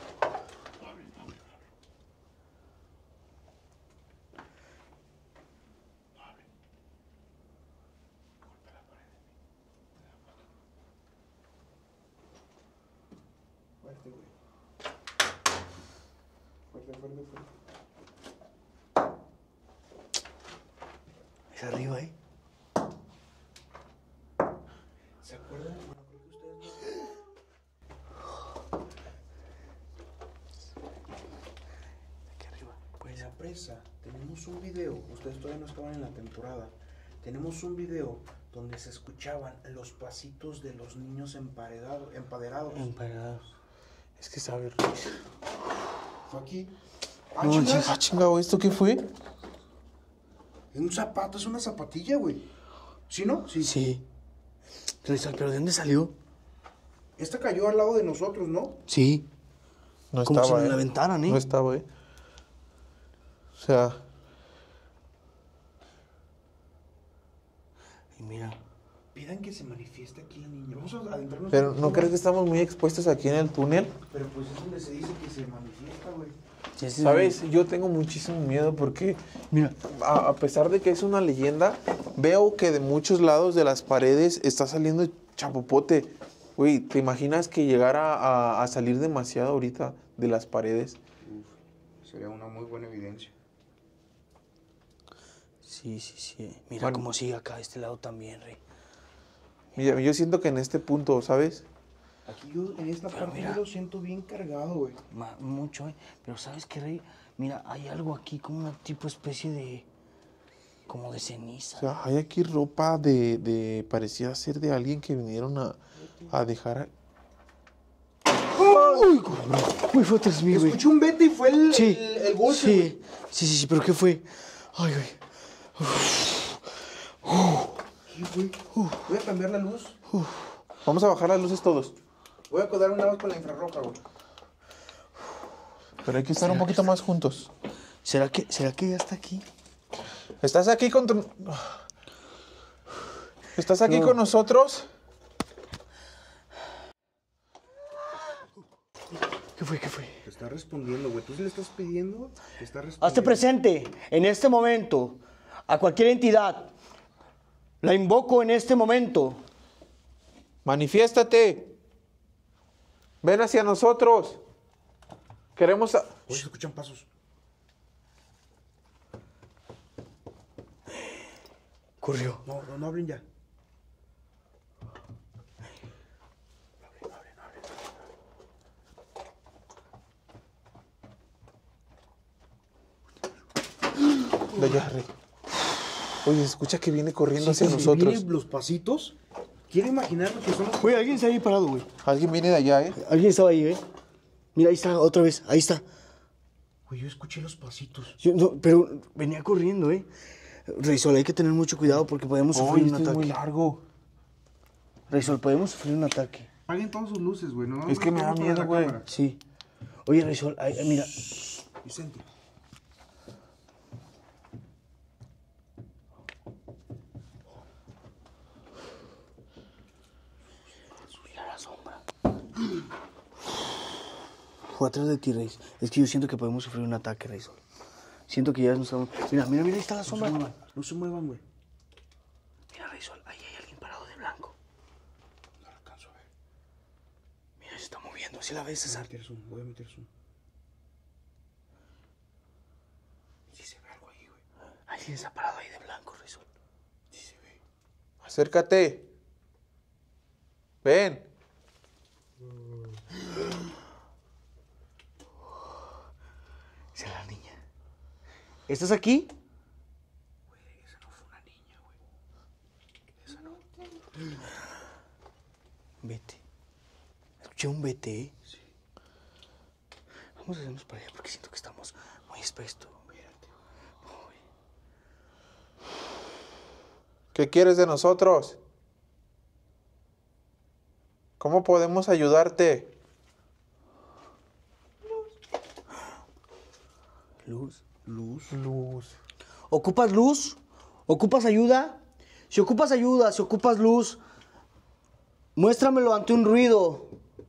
Fuerte, güey. Fuerte, fuerte, fuerte. Es arriba, ¿eh? ¿Se acuerdan? Bueno, creo que ustedes Aquí arriba. no. Pues En la presa tenemos un video, ustedes todavía no estaban en la temporada. Tenemos un video donde se escuchaban los pasitos de los niños emparedados, empaderados. empanados. Es que sabe... Fue aquí. Ah, No, chingas. Ah, chingado, ¿esto qué fue? Es un zapato, es una zapatilla, güey. ¿Sí, no? Sí. Sí. Pero, ¿pero de dónde salió? Esta cayó al lado de nosotros, ¿no? Sí. No Como si estaba, nos ¿eh? la aventaran, ¿eh? No estaba, ¿eh? O sea... Y mira. Pidan que se manifieste aquí la niña. Vamos a adentrarnos. Pero en- ¿no crees que estamos muy expuestos aquí en el túnel? Pero pues es donde se dice que se manifiesta, güey. Sí, sí, ¿Sabes? Yo tengo muchísimo miedo porque... Mira. A, a pesar de que es una leyenda, veo que de muchos lados de las paredes está saliendo chapopote. Güey, ¿te imaginas que llegara a, a salir demasiado ahorita de las paredes? Uf, sería una muy buena evidencia. Sí, sí, sí. Mira Bueno. cómo sigue acá, este lado también, Rey. Mira, yo siento que en este punto, ¿sabes? Aquí yo, en esta Pero parte, mira. yo lo siento bien cargado, güey. Ma- mucho, ¿eh? Pero ¿sabes qué, Rey? Mira, hay algo aquí como una tipo especie de... como de ceniza. O sea, hay aquí ropa de... de parecía ser de alguien que vinieron a, a dejar... a- ¡Uy, cabrón! Muy fuerte es mío, güey. Escuché un vete y fue el, Sí, el, el golpe, güey. sí, sí, sí, sí, pero ¿qué fue? Ay, güey. Sí, güey. Voy a cambiar la luz. Vamos a bajar las luces todos. Voy a acordar una vez con la infrarroja, güey. Pero hay que estar un poquito más juntos. ¿Será que, ¿Será que ya está aquí? ¿Estás aquí con tu- ¿Estás aquí No. con nosotros? ¿Qué fue, qué fue? Te está respondiendo, güey. ¿Tú sí le estás pidiendo? Te está respondiendo. Hazte presente en este momento a cualquier entidad. La invoco en este momento. Manifiéstate. Ven hacia nosotros. Queremos... A... Oye, se escuchan pasos. Corrió. No, no, no hablen ya. De allá, Rey. Oye, se escucha que viene corriendo Sí, hacia sí, nosotros. miren los pasitos. Quiero imaginarme que son los... Güey, alguien está ahí parado, güey. Alguien viene de allá, ¿eh? Alguien estaba ahí, ¿eh? Mira, ahí está, otra vez. Ahí está. Güey, yo escuché los pasitos. Yo- no, pero venía corriendo, ¿eh? Reisol, hay que tener mucho cuidado porque podemos sufrir Oye, un este es muy ataque. largo. Reisol, podemos sufrir un ataque. Apaguen todas sus luces, güey. No, Es que me da miedo, güey. Sí. Oye, Reisol, ahí, ahí, mira. Vicente. Mira la sombra. Fue atrás de ti, Reis. Es que yo siento que podemos sufrir un ataque, Reisol. Siento que ya nos estamos... Mira, mira, mira, ahí está la No se sombra. muevan, no se muevan, güey. Mira, Reisol, ahí hay alguien parado de blanco. No lo alcanzo a ver. Mira, se está moviendo. ¿Sí la ves, Voy a César? meter zoom, voy a meter zoom. Sí se ve algo ahí, güey. Alguien está parado ahí de blanco, Reisol. Sí se ve. Acércate. Ven. Esa es la niña. ¿Estás aquí? Güey, esa no fue una niña, güey. Esa no. Vete. Escuché un vete, ¿eh? Sí. Vamos a hacernos para allá porque siento que estamos muy expuestos. Espérate, güey. ¿Qué quieres de nosotros? ¿Cómo podemos ayudarte? Luz. Luz. Luz. ¿Ocupas luz? ¿Ocupas ayuda? Si ocupas ayuda, si ocupas luz, muéstramelo ante un ruido.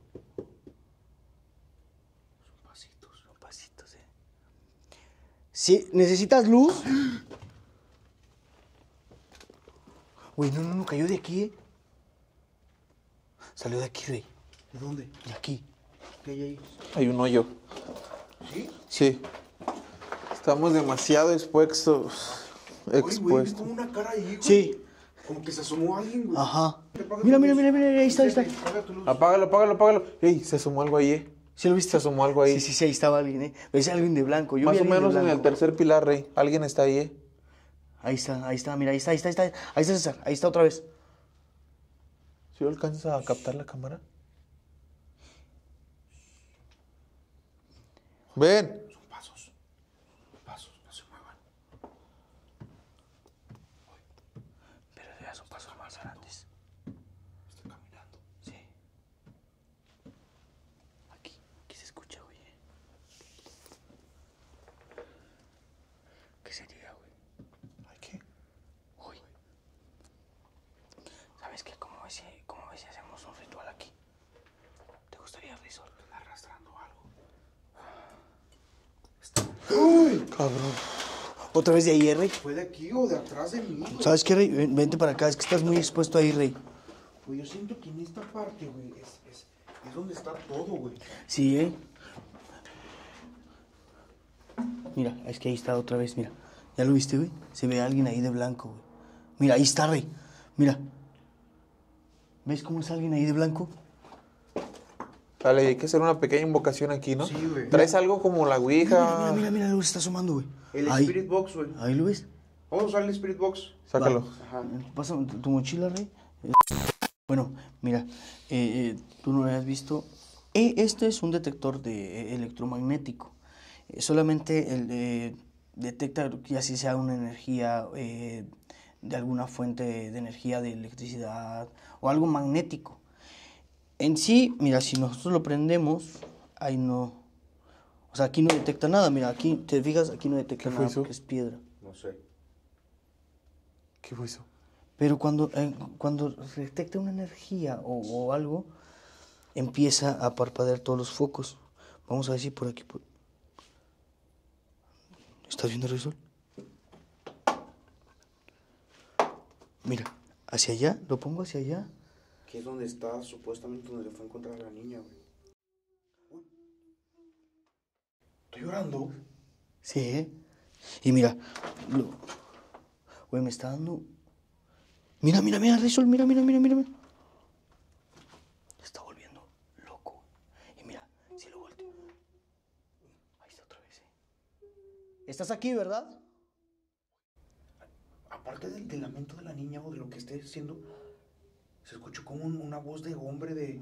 Son pasitos. Son pasitos, eh. Si necesitas luz. Güey, no, no, no, cayó de aquí, eh. Salió de aquí, Rey. ¿De dónde? De aquí. ¿Qué hay ahí? Hay un hoyo. ¿Sí? Sí. Estamos demasiado expuestos. Oye, güey, vi Expuestos. como una cara ahí, güey. Sí. Como que se asomó alguien, güey. Ajá. Apaga Mira, tu mira, luz. mira, mira, ahí está, ahí está. Vicente, apaga tu luz. Apágalo, apágalo, apágalo. Ey, se asomó algo ahí, ¿eh? ¿Sí lo viste? Se asomó algo ahí. Sí, sí, sí, ahí estaba alguien, ¿eh? Es alguien de blanco. Yo Más vi a o alguien de menos en el blanco. tercer pilar, Rey. Alguien está ahí, ¿eh? Ahí está, ahí está, mira, ahí está, ahí está, ahí está. Ahí está César, ahí está otra vez. ¿Sí alcanzas a captar la cámara? Ven. Son pasos. Pasos, no se muevan. Pero ya son pasos más grandes. Está caminando. Sí. Aquí, aquí se escucha, güey. ¿Qué sería, güey? Ay, ¿qué? Uy. ¿Sabes qué? ¿Cómo ves si, cómo ves si hacemos un ritual aquí? ¿Te gustaría, Rizol? Están arrastrando algo. Cabrón. ¿Otra vez de ahí, eh, Rey? ¿Fue de aquí o de atrás de mí, güey? ¿Sabes qué, Rey? Ven- Vente para acá, es que estás muy expuesto ahí, Rey. Güey, yo siento que en esta parte, güey, es, es, es donde está todo, güey. Sí, ¿eh? Mira, es que ahí está otra vez, mira. ¿Ya lo viste, güey? Se ve alguien ahí de blanco, güey. Mira, ahí está, Rey. Mira. ¿Ves cómo es alguien ahí de blanco? Dale, hay que hacer una pequeña invocación aquí, ¿no? Sí, güey. ¿Traes algo como la ouija? Mira, mira, mira, luego se está asomando, güey. El Ahí. Spirit Box, güey. Ahí lo ves. Vamos a usar el Spirit Box. Sácalo. Ajá. Pásame tu, tu mochila, Rey. Bueno, mira, eh, eh, tú no lo habías visto. Eh, este es un detector de eh, electromagnético. Eh, solamente el, eh, detecta ya si sea una energía eh, de alguna fuente de energía de electricidad o algo magnético. En sí, mira, si nosotros lo prendemos, ahí no, o sea, aquí no detecta nada. Mira, aquí, te fijas, aquí no detecta ¿Qué fue nada eso? porque es piedra. No sé. ¿Qué fue eso? Pero cuando, eh, cuando detecta una energía o, o algo, empieza a parpadear todos los focos. Vamos a ver si por aquí... por- ¿Estás viendo, Rizol? Mira, hacia allá, lo pongo hacia allá. Que es donde está, supuestamente, donde le fue a encontrar a la niña, güey. llorando? Sí, ¿eh? Y mira, lo... güey, me está dando... Mira, mira, mira, Rizol, mira, mira, mira, mira. Se está volviendo loco. Y mira, si lo volteo... Ahí está otra vez, ¿eh? ¿Estás aquí, verdad? Aparte del, del lamento de la niña o de lo que esté haciendo, se escuchó como un- una voz de hombre de...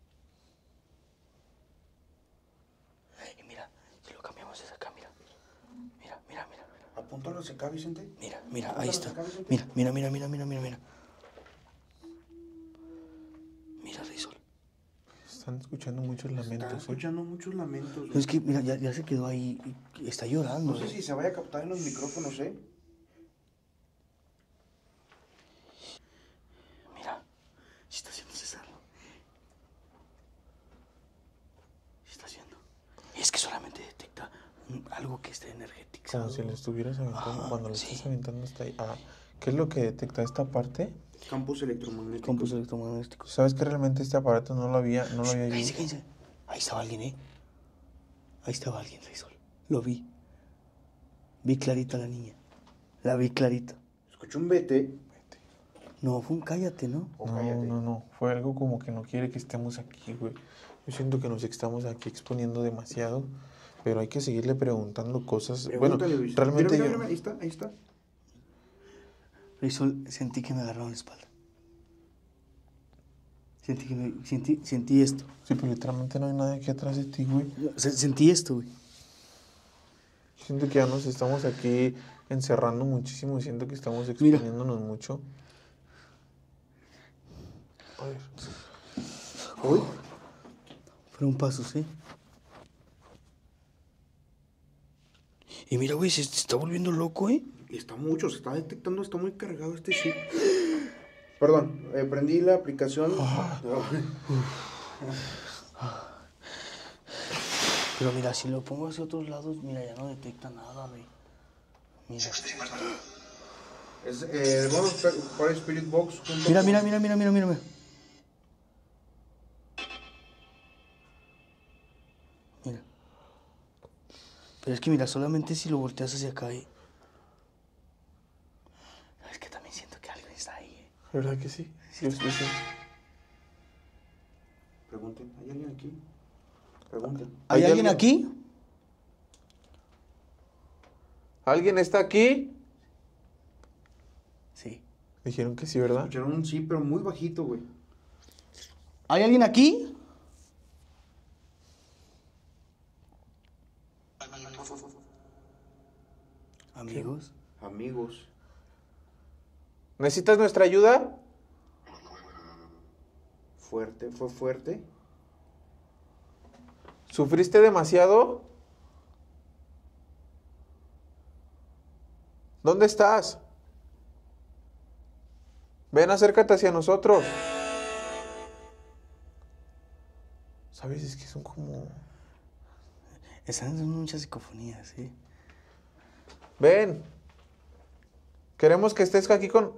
Y mira, si lo cambiamos es acá, mira. Mira, mira, mira, mira. Apúntalo hacia acá, Vicente. Mira, mira, Apúntalo ahí hacia está. acá, Vicente. Mira, mira, mira, mira, mira, mira, mira. Mira, Rizol. Están escuchando muchos Están lamentos. ¿eh? escuchando muchos lamentos. Es que, mira, ya, ya se quedó ahí. y Está llorando. No sé ¿eh? si se vaya a captar en los micrófonos, ¿eh? Mira, si está haciendo César. Si está haciendo. Y es que solamente detecta un- algo que esté energetizado. Como si le estuvieras aventando. Ajá, Cuando le sí. estás aventando hasta ahí. Ah, ¿qué es lo que detecta esta parte? Campos electromagnéticos. Campos electromagnéticos. ¿Sabes que realmente este aparato no lo había, no lo había yo? Cállense, cállense. Ahí estaba alguien, ¿eh? Ahí estaba alguien, Rizol. Lo vi. Vi clarita a la niña. La vi clarita. Escuché un vete. No, fue un cállate, ¿no? O No, cállate. no, no. Fue algo como que no quiere que estemos aquí, güey. Yo siento que nos estamos aquí exponiendo demasiado, pero hay que seguirle preguntando cosas. Pregúntale, bueno, Luis. realmente Mira, yo... mira, mira, ahí está, ahí está. Rizol, sentí que me agarraron la espalda. Sentí que me... Sentí, sentí esto. Sí, pero literalmente no hay nadie aquí atrás de ti, güey. Se- Sentí esto, güey. Siento que ya nos estamos aquí encerrando muchísimo y siento que estamos Mira. exponiéndonos mucho. A ver. Uy. Fueron pasos, ¿sí? Y mira, güey, se, se está volviendo loco, ¿eh? Y está mucho, se está detectando, está muy cargado este chip. Perdón, eh, prendí la aplicación. Pero mira, si lo pongo hacia otros lados, mira, ya no detecta nada, güey. Mira. Es, eh, vamos a para Spirit Box. junto Mira, con- mira, mira, mira, mira, mira, mira. Mira. Pero es que mira, solamente si lo volteas hacia acá, ¿eh? Es que también siento que alguien está ahí, ¿eh? ¿Verdad que sí? Yo sí, sí. Pregunten, ¿hay alguien aquí? Pregunten. ¿Hay, ¿Hay alguien alguien? aquí? ¿Alguien está aquí? Sí. Dijeron que sí, ¿verdad? Escucharon un sí, pero muy bajito, güey. ¿Hay alguien aquí? Amigos. Amigos. ¿Necesitas nuestra ayuda? Fuerte, fue fuerte. ¿Sufriste demasiado? ¿Dónde estás? Ven, acércate hacia nosotros. ¿Sabes? Es que son como... Están haciendo muchas psicofonías, ¿sí? Ven. Queremos que estés aquí con...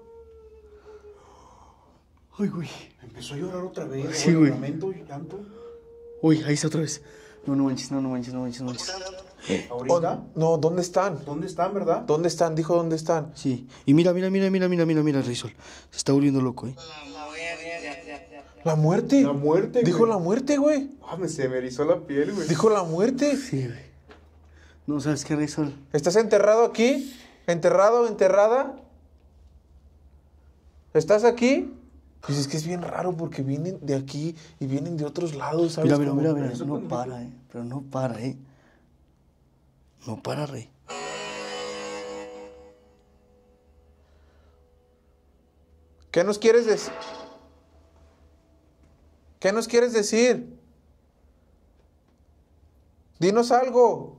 Ay, güey. Empezó a llorar otra vez. Sí, güey. güey. Lamento y llanto. Uy, ahí está otra vez. No, no manches, no, no manches, no manches, no manches. Ahorita. Oh, no, ¿dónde están? ¿Dónde están, verdad? ¿Dónde están? Dijo, ¿dónde están? Sí. Y mira, mira, mira, mira, mira, mira, mira, Rizol. Se está volviendo loco, ¿eh? ¿La muerte? La muerte, Dijo güey. la muerte, güey. Ah, me se me erizó la piel, güey. Dijo la muerte. Sí, güey. No, ¿sabes qué, Rizol? ¿Estás enterrado aquí? ¿Enterrado o enterrada? ¿Estás aquí? Pues es que es bien raro porque vienen de aquí y vienen de otros lados, ¿sabes? Mira, mira, Como- mira, mira. eso No cuando- para, ¿eh? Pero no para, ¿eh? No para, Rey. ¿Qué nos quieres decir? ¿Qué nos quieres decir? Dinos algo.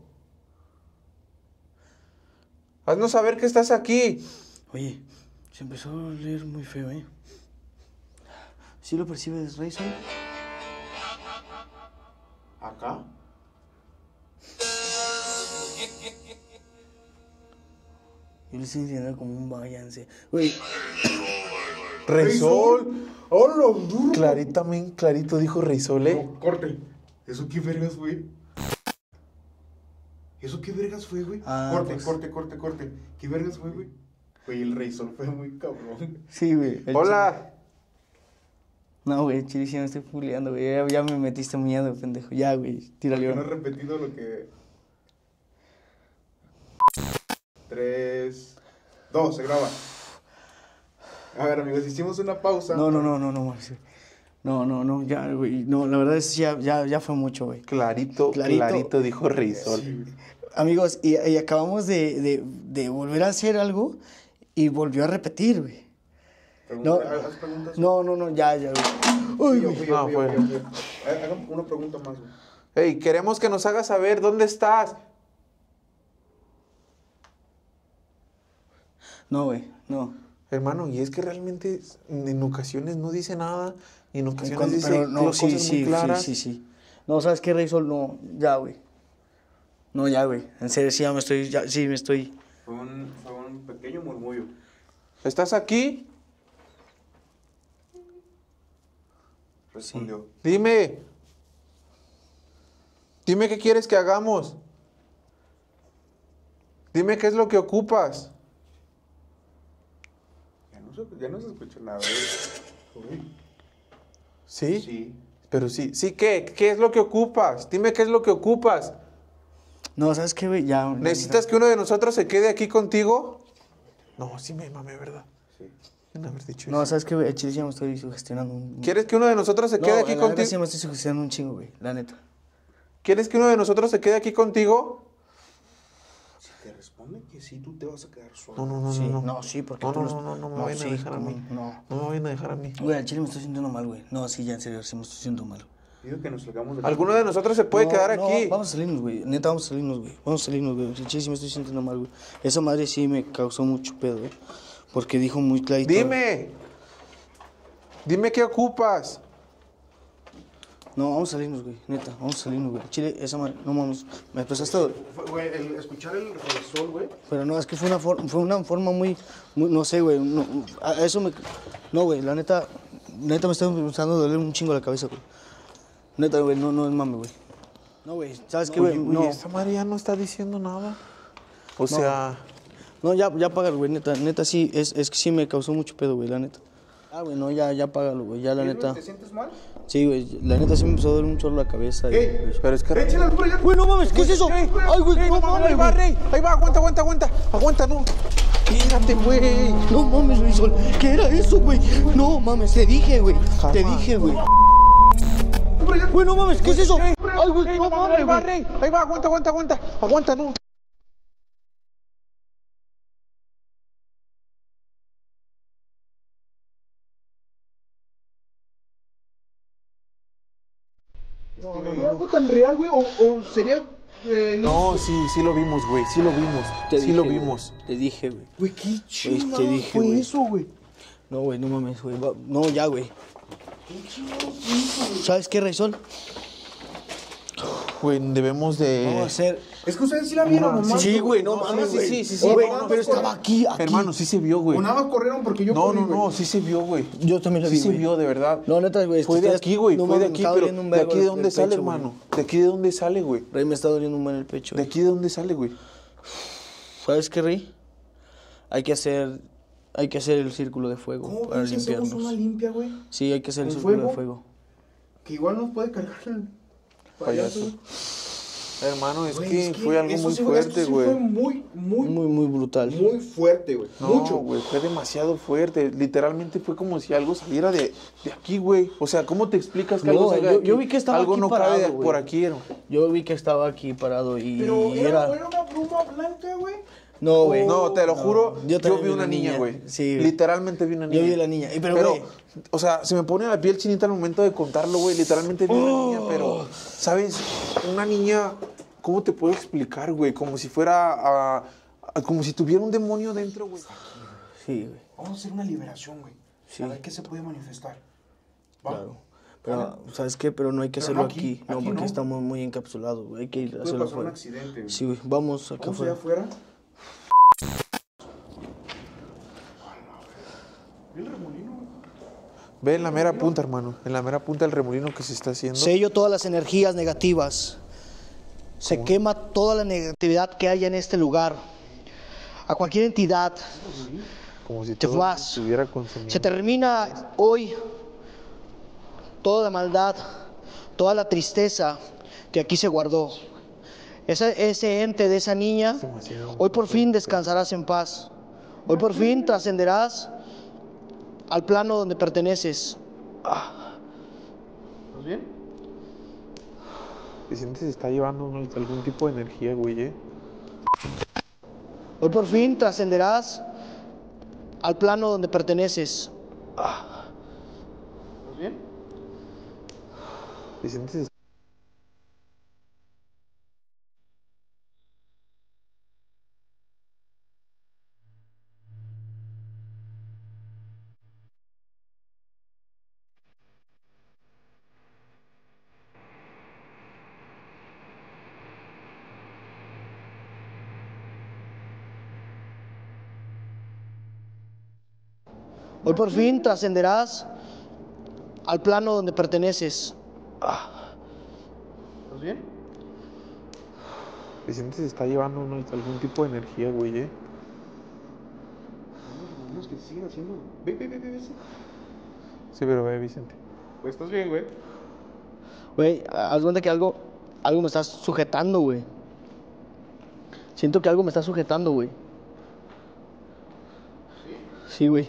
Haznos saber que estás aquí. Oye, se empezó a oler muy feo, ¿eh? ¿Sí lo percibes, Rizol? ¿Acá? Yo le estoy enseñando como un váyanse. Güey, Reisol. ¡Hola, duro! Claritamente, clarito dijo Reisol, ¿eh? No, corte. ¿Eso qué vergas, güey? ¿Eso qué vergas fue, güey? Ah, corte, pues. corte, corte, corte. ¿Qué vergas fue, güey? Güey, el Rey Sol fue muy cabrón. Sí, güey. el Hola. No, güey, chile, sí me estoy puleando, güey. Ya, ya me metiste miedo, pendejo. Ya, güey, tírale. ¿Por qué no uno. has repetido lo que...? Tres... Dos, se graba. A ver, amigos, hicimos una pausa. No, no, no, no, no, Marce. No, no, no, ya, güey. No, la verdad es que ya, ya, ya fue mucho, güey. Clarito, Clarito. clarito, dijo Rizol. Sí, güey. Amigos, y, y acabamos de, de, de volver a hacer algo y volvió a repetir, güey. No, Pregunta- haz preguntas. no, no, no, ya, ya, güey. Fui Uy, yo, güey. fui yo, Ah, fui yo, bueno. fui yo, fui yo. Eh, Hagan una pregunta más, güey. Hey, queremos que nos hagas saber dónde estás. No, güey, no. Hermano, y es que realmente en ocasiones no dice nada y en ocasiones Cuando- dice pero no, cosas sí, muy sí, claras. sí, sí, sí. No, ¿sabes qué, Rey Sol? No, ya, güey. No, ya, güey. En serio, sí, ya me estoy, ya, sí, me estoy... Fue un, fue un pequeño murmullo. ¿Estás aquí? Respondió. Dime. Dime qué quieres que hagamos. Dime qué es lo que ocupas. Ya no se, ya no se escucha nada, güey. Uy. ¿Sí? Sí. Pero sí. ¿Sí qué? ¿Qué es lo que ocupas? Dime qué es lo que ocupas. No, ¿sabes qué, güey? Ya... ¿Necesitas que uno de nosotros se quede aquí contigo? No, sí me mamé, ¿verdad? Sí. Sin haber dicho No, eso. ¿sabes qué, güey? El chile ya me estoy sugestionando un... ¿Quieres que uno de nosotros se No, quede aquí la neta contigo? sí me estoy sugestionando un chingo, güey. La neta. ¿Quieres que uno de nosotros se quede aquí contigo? Si te responde que sí, tú te vas a quedar solo. No, no, no, Sí, no. no, sí, porque No, tú no, los- no, no, no me no, vayan sí, a dejar a como- mí. no. No me vayan a dejar a mí. Güey, al chile me estoy sintiendo mal, güey. No, sí, ya en serio, sí me estoy sintiendo mal. Digo que nos salgamos de... ¿Alguno de nosotros se puede No, quedar no, aquí? Vamos a salirnos, güey. Neta, vamos a salirnos, güey. Vamos a salirnos, güey. El chile sí me estoy sintiendo mal, güey. Esa madre sí me causó mucho pedo, güey. Porque dijo muy clarito. Dime. Dime qué ocupas. No, vamos a salirnos, güey. Neta, vamos a salirnos, güey. Chile, esa madre, no mames. Me empezaste a... Fue, güey, el escuchar el Rey Sol, güey. Pero no, es que fue una, for- fue una forma muy, muy- no sé, güey. No, a a eso me... No, güey, la neta, neta me está empezando a doler un chingo la cabeza, güey. Neta, güey, no, no es mame, güey. No, güey, ¿sabes qué, güey? Oye, No, oye, esta madre ya no está diciendo nada. O sea, no, ya, ya págalo, güey, neta. Neta, sí, es, es que sí me causó mucho pedo, güey, la neta. Ah, güey, no, ya, ya págalo, güey, ya, la neta. ¿Te sientes mal? Sí, güey, la neta sí me empezó a doler un chorro la cabeza. y- ¡Ey! pero es que... ¡Échale al allá! Güey, no mames, ¿qué es eso? Ey, Ay, güey, ey, no mames, ahí va, güey. Rey. Ahí va, aguanta, aguanta, aguanta. Aguanta, no. Espérate, güey. No mames, Luis Sol, ¿qué era eso, güey? No mames, te dije, güey, te dije, güey. Güey, no mames, ¿qué es eso? Ay, güey, Ey, no vamos, mames, ahí va, güey. Rey. Ahí va, aguanta, aguanta, aguanta. Aguanta, no. ¿Algo tan real, güey? ¿O, o sería...? Eh, No, sí, sí lo vimos, güey. Sí lo vimos. Te Sí dije, lo güey, vimos. Te dije, güey. Güey, qué chingado te dije, fue güey. eso, güey. No, güey, no mames, güey. va- No, ya, güey. ¿Sabes qué, Reysol? Güey, debemos de... Vamos a hacer... Es que ustedes sí la vieron, nomás. Sí, güey, no No, mames, sí, güey. sí, sí, sí, Güey, no, no, pero no, estaba aquí, aquí. Hermano, sí se vio, güey. O nada más corrieron porque yo No, corrí, no, güey. no, sí se vio, güey. Yo también la Sí vi, se güey. vio, de verdad. No, neta, güey. Fue de estoy- aquí, güey, no fue de mames, me aquí, está pero doliendo un ¿de vergo aquí de el- dónde el sale, pecho, güey. hermano? ¿De aquí de dónde sale, güey? Rey, me está doliendo un buen el pecho. ¿De güey. aquí de dónde sale, güey? ¿Sabes qué, Rey? Hay que hacer... Hay que hacer el círculo de fuego ¿Cómo para ves si hacemos limpiarnos. una limpia, güey? Sí, hay que hacer el ¿Con círculo fuego? de fuego. Que igual nos puede cargar el Payaso. güey. Hermano, es Güey, que es que fue algo eso muy sí fue- fuerte, eso sí güey. Fue muy, muy, Muy, muy brutal. muy fuerte, güey. No, Mucho. güey, fue demasiado fuerte. Literalmente fue como si algo saliera de, de aquí, güey. O sea, ¿cómo te explicas que No, algo salga de yo- aquí? yo vi que estaba Algo aquí no parado, cabe de- güey. por aquí, hermano. Yo vi que estaba aquí parado y Pero era, era... era una pluma blanca, güey. No, güey. No, te lo juro, yo, también vi una niña, güey. Sí. Literalmente vi una niña. Yo vi la niña. Y pero, Pero, güey, o sea, se me pone la piel chinita al momento de contarlo, güey. Literalmente vi una niña, pero, ¿sabes? Una niña, ¿cómo te puedo explicar, güey? Como si fuera, ah, ah, como si tuviera un demonio dentro, güey. sí, güey. Vamos a hacer una liberación, güey. Sí. A ver qué se puede manifestar. ¿Va? Claro. Pero, ¿sabes qué? Pero no hay que Pero hacerlo no aquí. aquí, No, aquí porque no. estamos muy encapsulados, güey. Hay que ir a Puede hacerlo pasar un afuera. accidente, güey. Sí, güey. Vamos acá Vamos allá afuera. afuera. ¿Vi el remolino, güey? Ve en la mera punta, hermano. En la mera punta del remolino que se está haciendo. Sello todas las energías negativas. Se quema toda la negatividad que haya en este lugar. A cualquier entidad. Como si Te todo vas. estuviera consumiendo. Se termina hoy toda la maldad, toda la tristeza que aquí se guardó. Ese, ese ente de esa niña, hoy por fin descansarás en paz. Hoy por fin trascenderás al plano donde perteneces. ¿Estás bien? Vicente se está llevando un- algún tipo de energía, güey, ¿eh? Hoy por fin trascenderás al plano donde perteneces. ¿Estás bien? Vicente se Hoy por fin trascenderás al plano donde perteneces. ¿Estás bien? Vicente se está llevando un- algún tipo de energía, güey, ¿eh? Vamos, que siguen haciendo. Ve, ve, ve, ve, ve. Sí, pero ve, Vicente. Güey, ¿estás bien, güey? Güey, haz cuenta que algo, algo me está sujetando, güey. Siento que algo me está sujetando, güey. Sí, güey.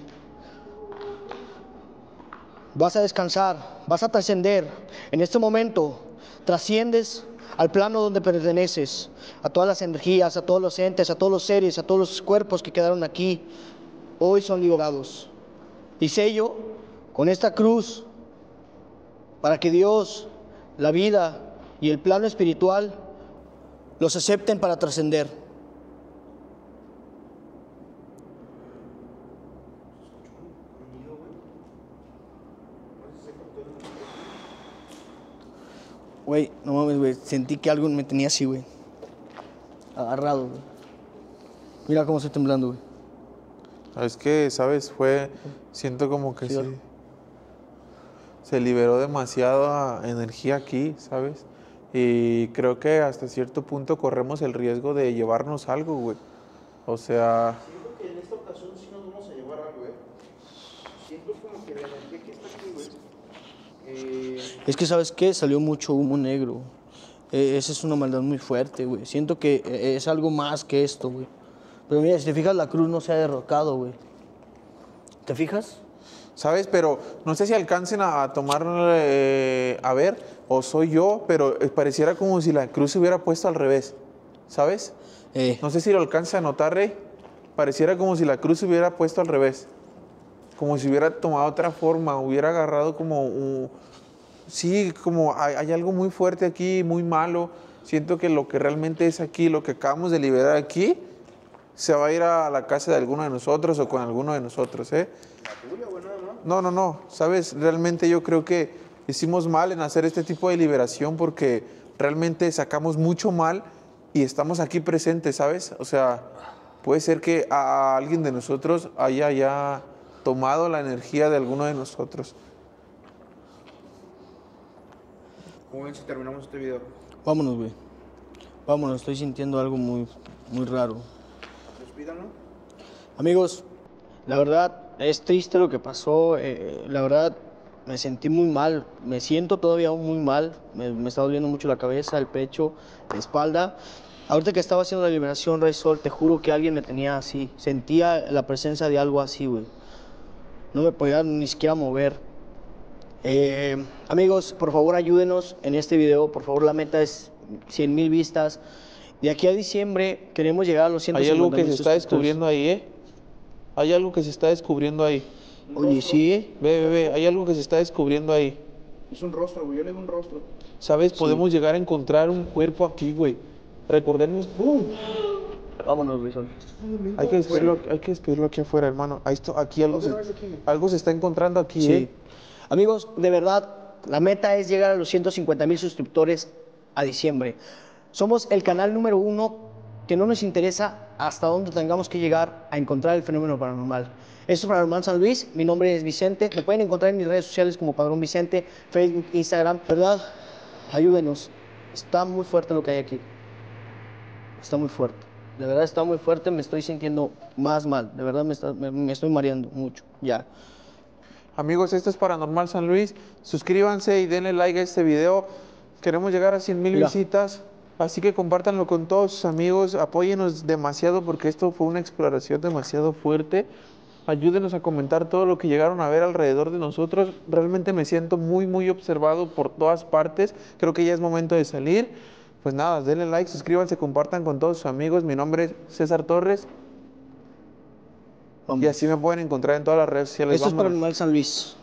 Vas a descansar, vas a trascender. En este momento, trasciendes al plano donde perteneces, a todas las energías, a todos los entes, a todos los seres, a todos los cuerpos que quedaron aquí. Hoy son liberados. Y sello con esta cruz para que Dios, la vida y el plano espiritual los acepten para trascender. Güey, no mames, güey. Sentí que algo me tenía así, güey. Agarrado, güey. Mira cómo estoy temblando, güey. Es que, ¿sabes? Fue... Siento como que Sí, sí. algo. Se liberó demasiada energía aquí, ¿sabes? Y creo que hasta cierto punto corremos el riesgo de llevarnos algo, güey. O sea... Siento que en esta ocasión sí nos vamos a llevar algo, eh. Siento como que la energía que está aquí, güey. Eh, Es que, ¿sabes qué? Salió mucho humo negro. Eh, esa es una maldad muy fuerte, güey. Siento que eh, es algo más que esto, güey. Pero mira, si te fijas, la cruz no se ha derrocado, güey. ¿Te fijas? ¿Sabes? Pero no sé si alcancen a, a tomar, eh, a ver, o soy yo, pero eh, pareciera como si la cruz se hubiera puesto al revés, ¿sabes? Eh, No sé si lo alcanza a notar, Rey. Pareciera como si la cruz se hubiera puesto al revés. Como si hubiera tomado otra forma, hubiera agarrado como... un- sí, como hay, hay algo muy fuerte aquí, muy malo. Siento que lo que realmente es aquí, lo que acabamos de liberar aquí, se va a ir a la casa de alguno de nosotros o con alguno de nosotros, ¿eh? la tuya, güey, nada más. No, no, no. ¿Sabes? Realmente yo creo que hicimos mal en hacer este tipo de liberación porque realmente sacamos mucho mal y estamos aquí presentes, ¿sabes? O sea, puede ser que a alguien de nosotros haya ya tomado la energía de alguno de nosotros. ¿Cómo ven si terminamos este video? vámonos, güey. Vámonos, estoy sintiendo algo muy, muy raro. Despídanlo. Amigos, la verdad, es triste lo que pasó. eh, la verdad, me sentí muy mal. Me siento todavía aún muy mal. Me, me está doliendo mucho la cabeza, el pecho, la espalda. Ahorita que estaba haciendo la liberación, Rey Sol, te juro que alguien me tenía así. Sentía la presencia de algo así, güey. No me podía ni siquiera mover. Eh, amigos, por favor ayúdenos en este video. Por favor, la meta es cien mil vistas. De aquí a diciembre queremos llegar a los ciento Hay cincuenta algo que mil se está suscriptores. descubriendo ahí, ¿eh? Hay algo que se está descubriendo ahí. Oye, sí, ¿eh? Ve, ve, ve. Hay algo que se está descubriendo ahí. Es un rostro, güey. Yo le veo un rostro. ¿Sabes? Podemos llegar a encontrar un cuerpo aquí, güey. Recordemos... ¡Bum! Vámonos, Rey Sol. Hay que despedirlo, hay que despedirlo aquí afuera, hermano. Ahí está, aquí algo se, algo se está encontrando aquí, Sí. ¿eh? Amigos, de verdad, la meta es llegar a los ciento cincuenta mil suscriptores a diciembre. Somos el canal número uno que no nos interesa hasta dónde tengamos que llegar a encontrar el fenómeno paranormal. Esto es Paranormal San Luis, mi nombre es Vicente. Me pueden encontrar en mis redes sociales como Padrón Vicente, Facebook, Instagram, ¿verdad? Ayúdenos. Está muy fuerte lo que hay aquí. está muy fuerte. De verdad está muy fuerte, me estoy sintiendo más mal. De verdad me, está- me- me estoy mareando mucho, ya. Amigos, esto es Paranormal San Luis. Suscríbanse y denle like a este video. Queremos llegar a cien mil Mira. visitas. Así que compártanlo con todos sus amigos. Apóyenos demasiado porque esto fue una exploración demasiado fuerte. Ayúdenos a comentar todo lo que llegaron a ver alrededor de nosotros. Realmente me siento muy, muy observado por todas partes. Creo que ya es momento de salir. Pues nada, denle like, suscríbanse, compartan con todos sus amigos. Mi nombre es César Torres. Y Vamos. así me pueden encontrar en todas las redes sociales. Esto es Vámonos. Paranormal San Luis.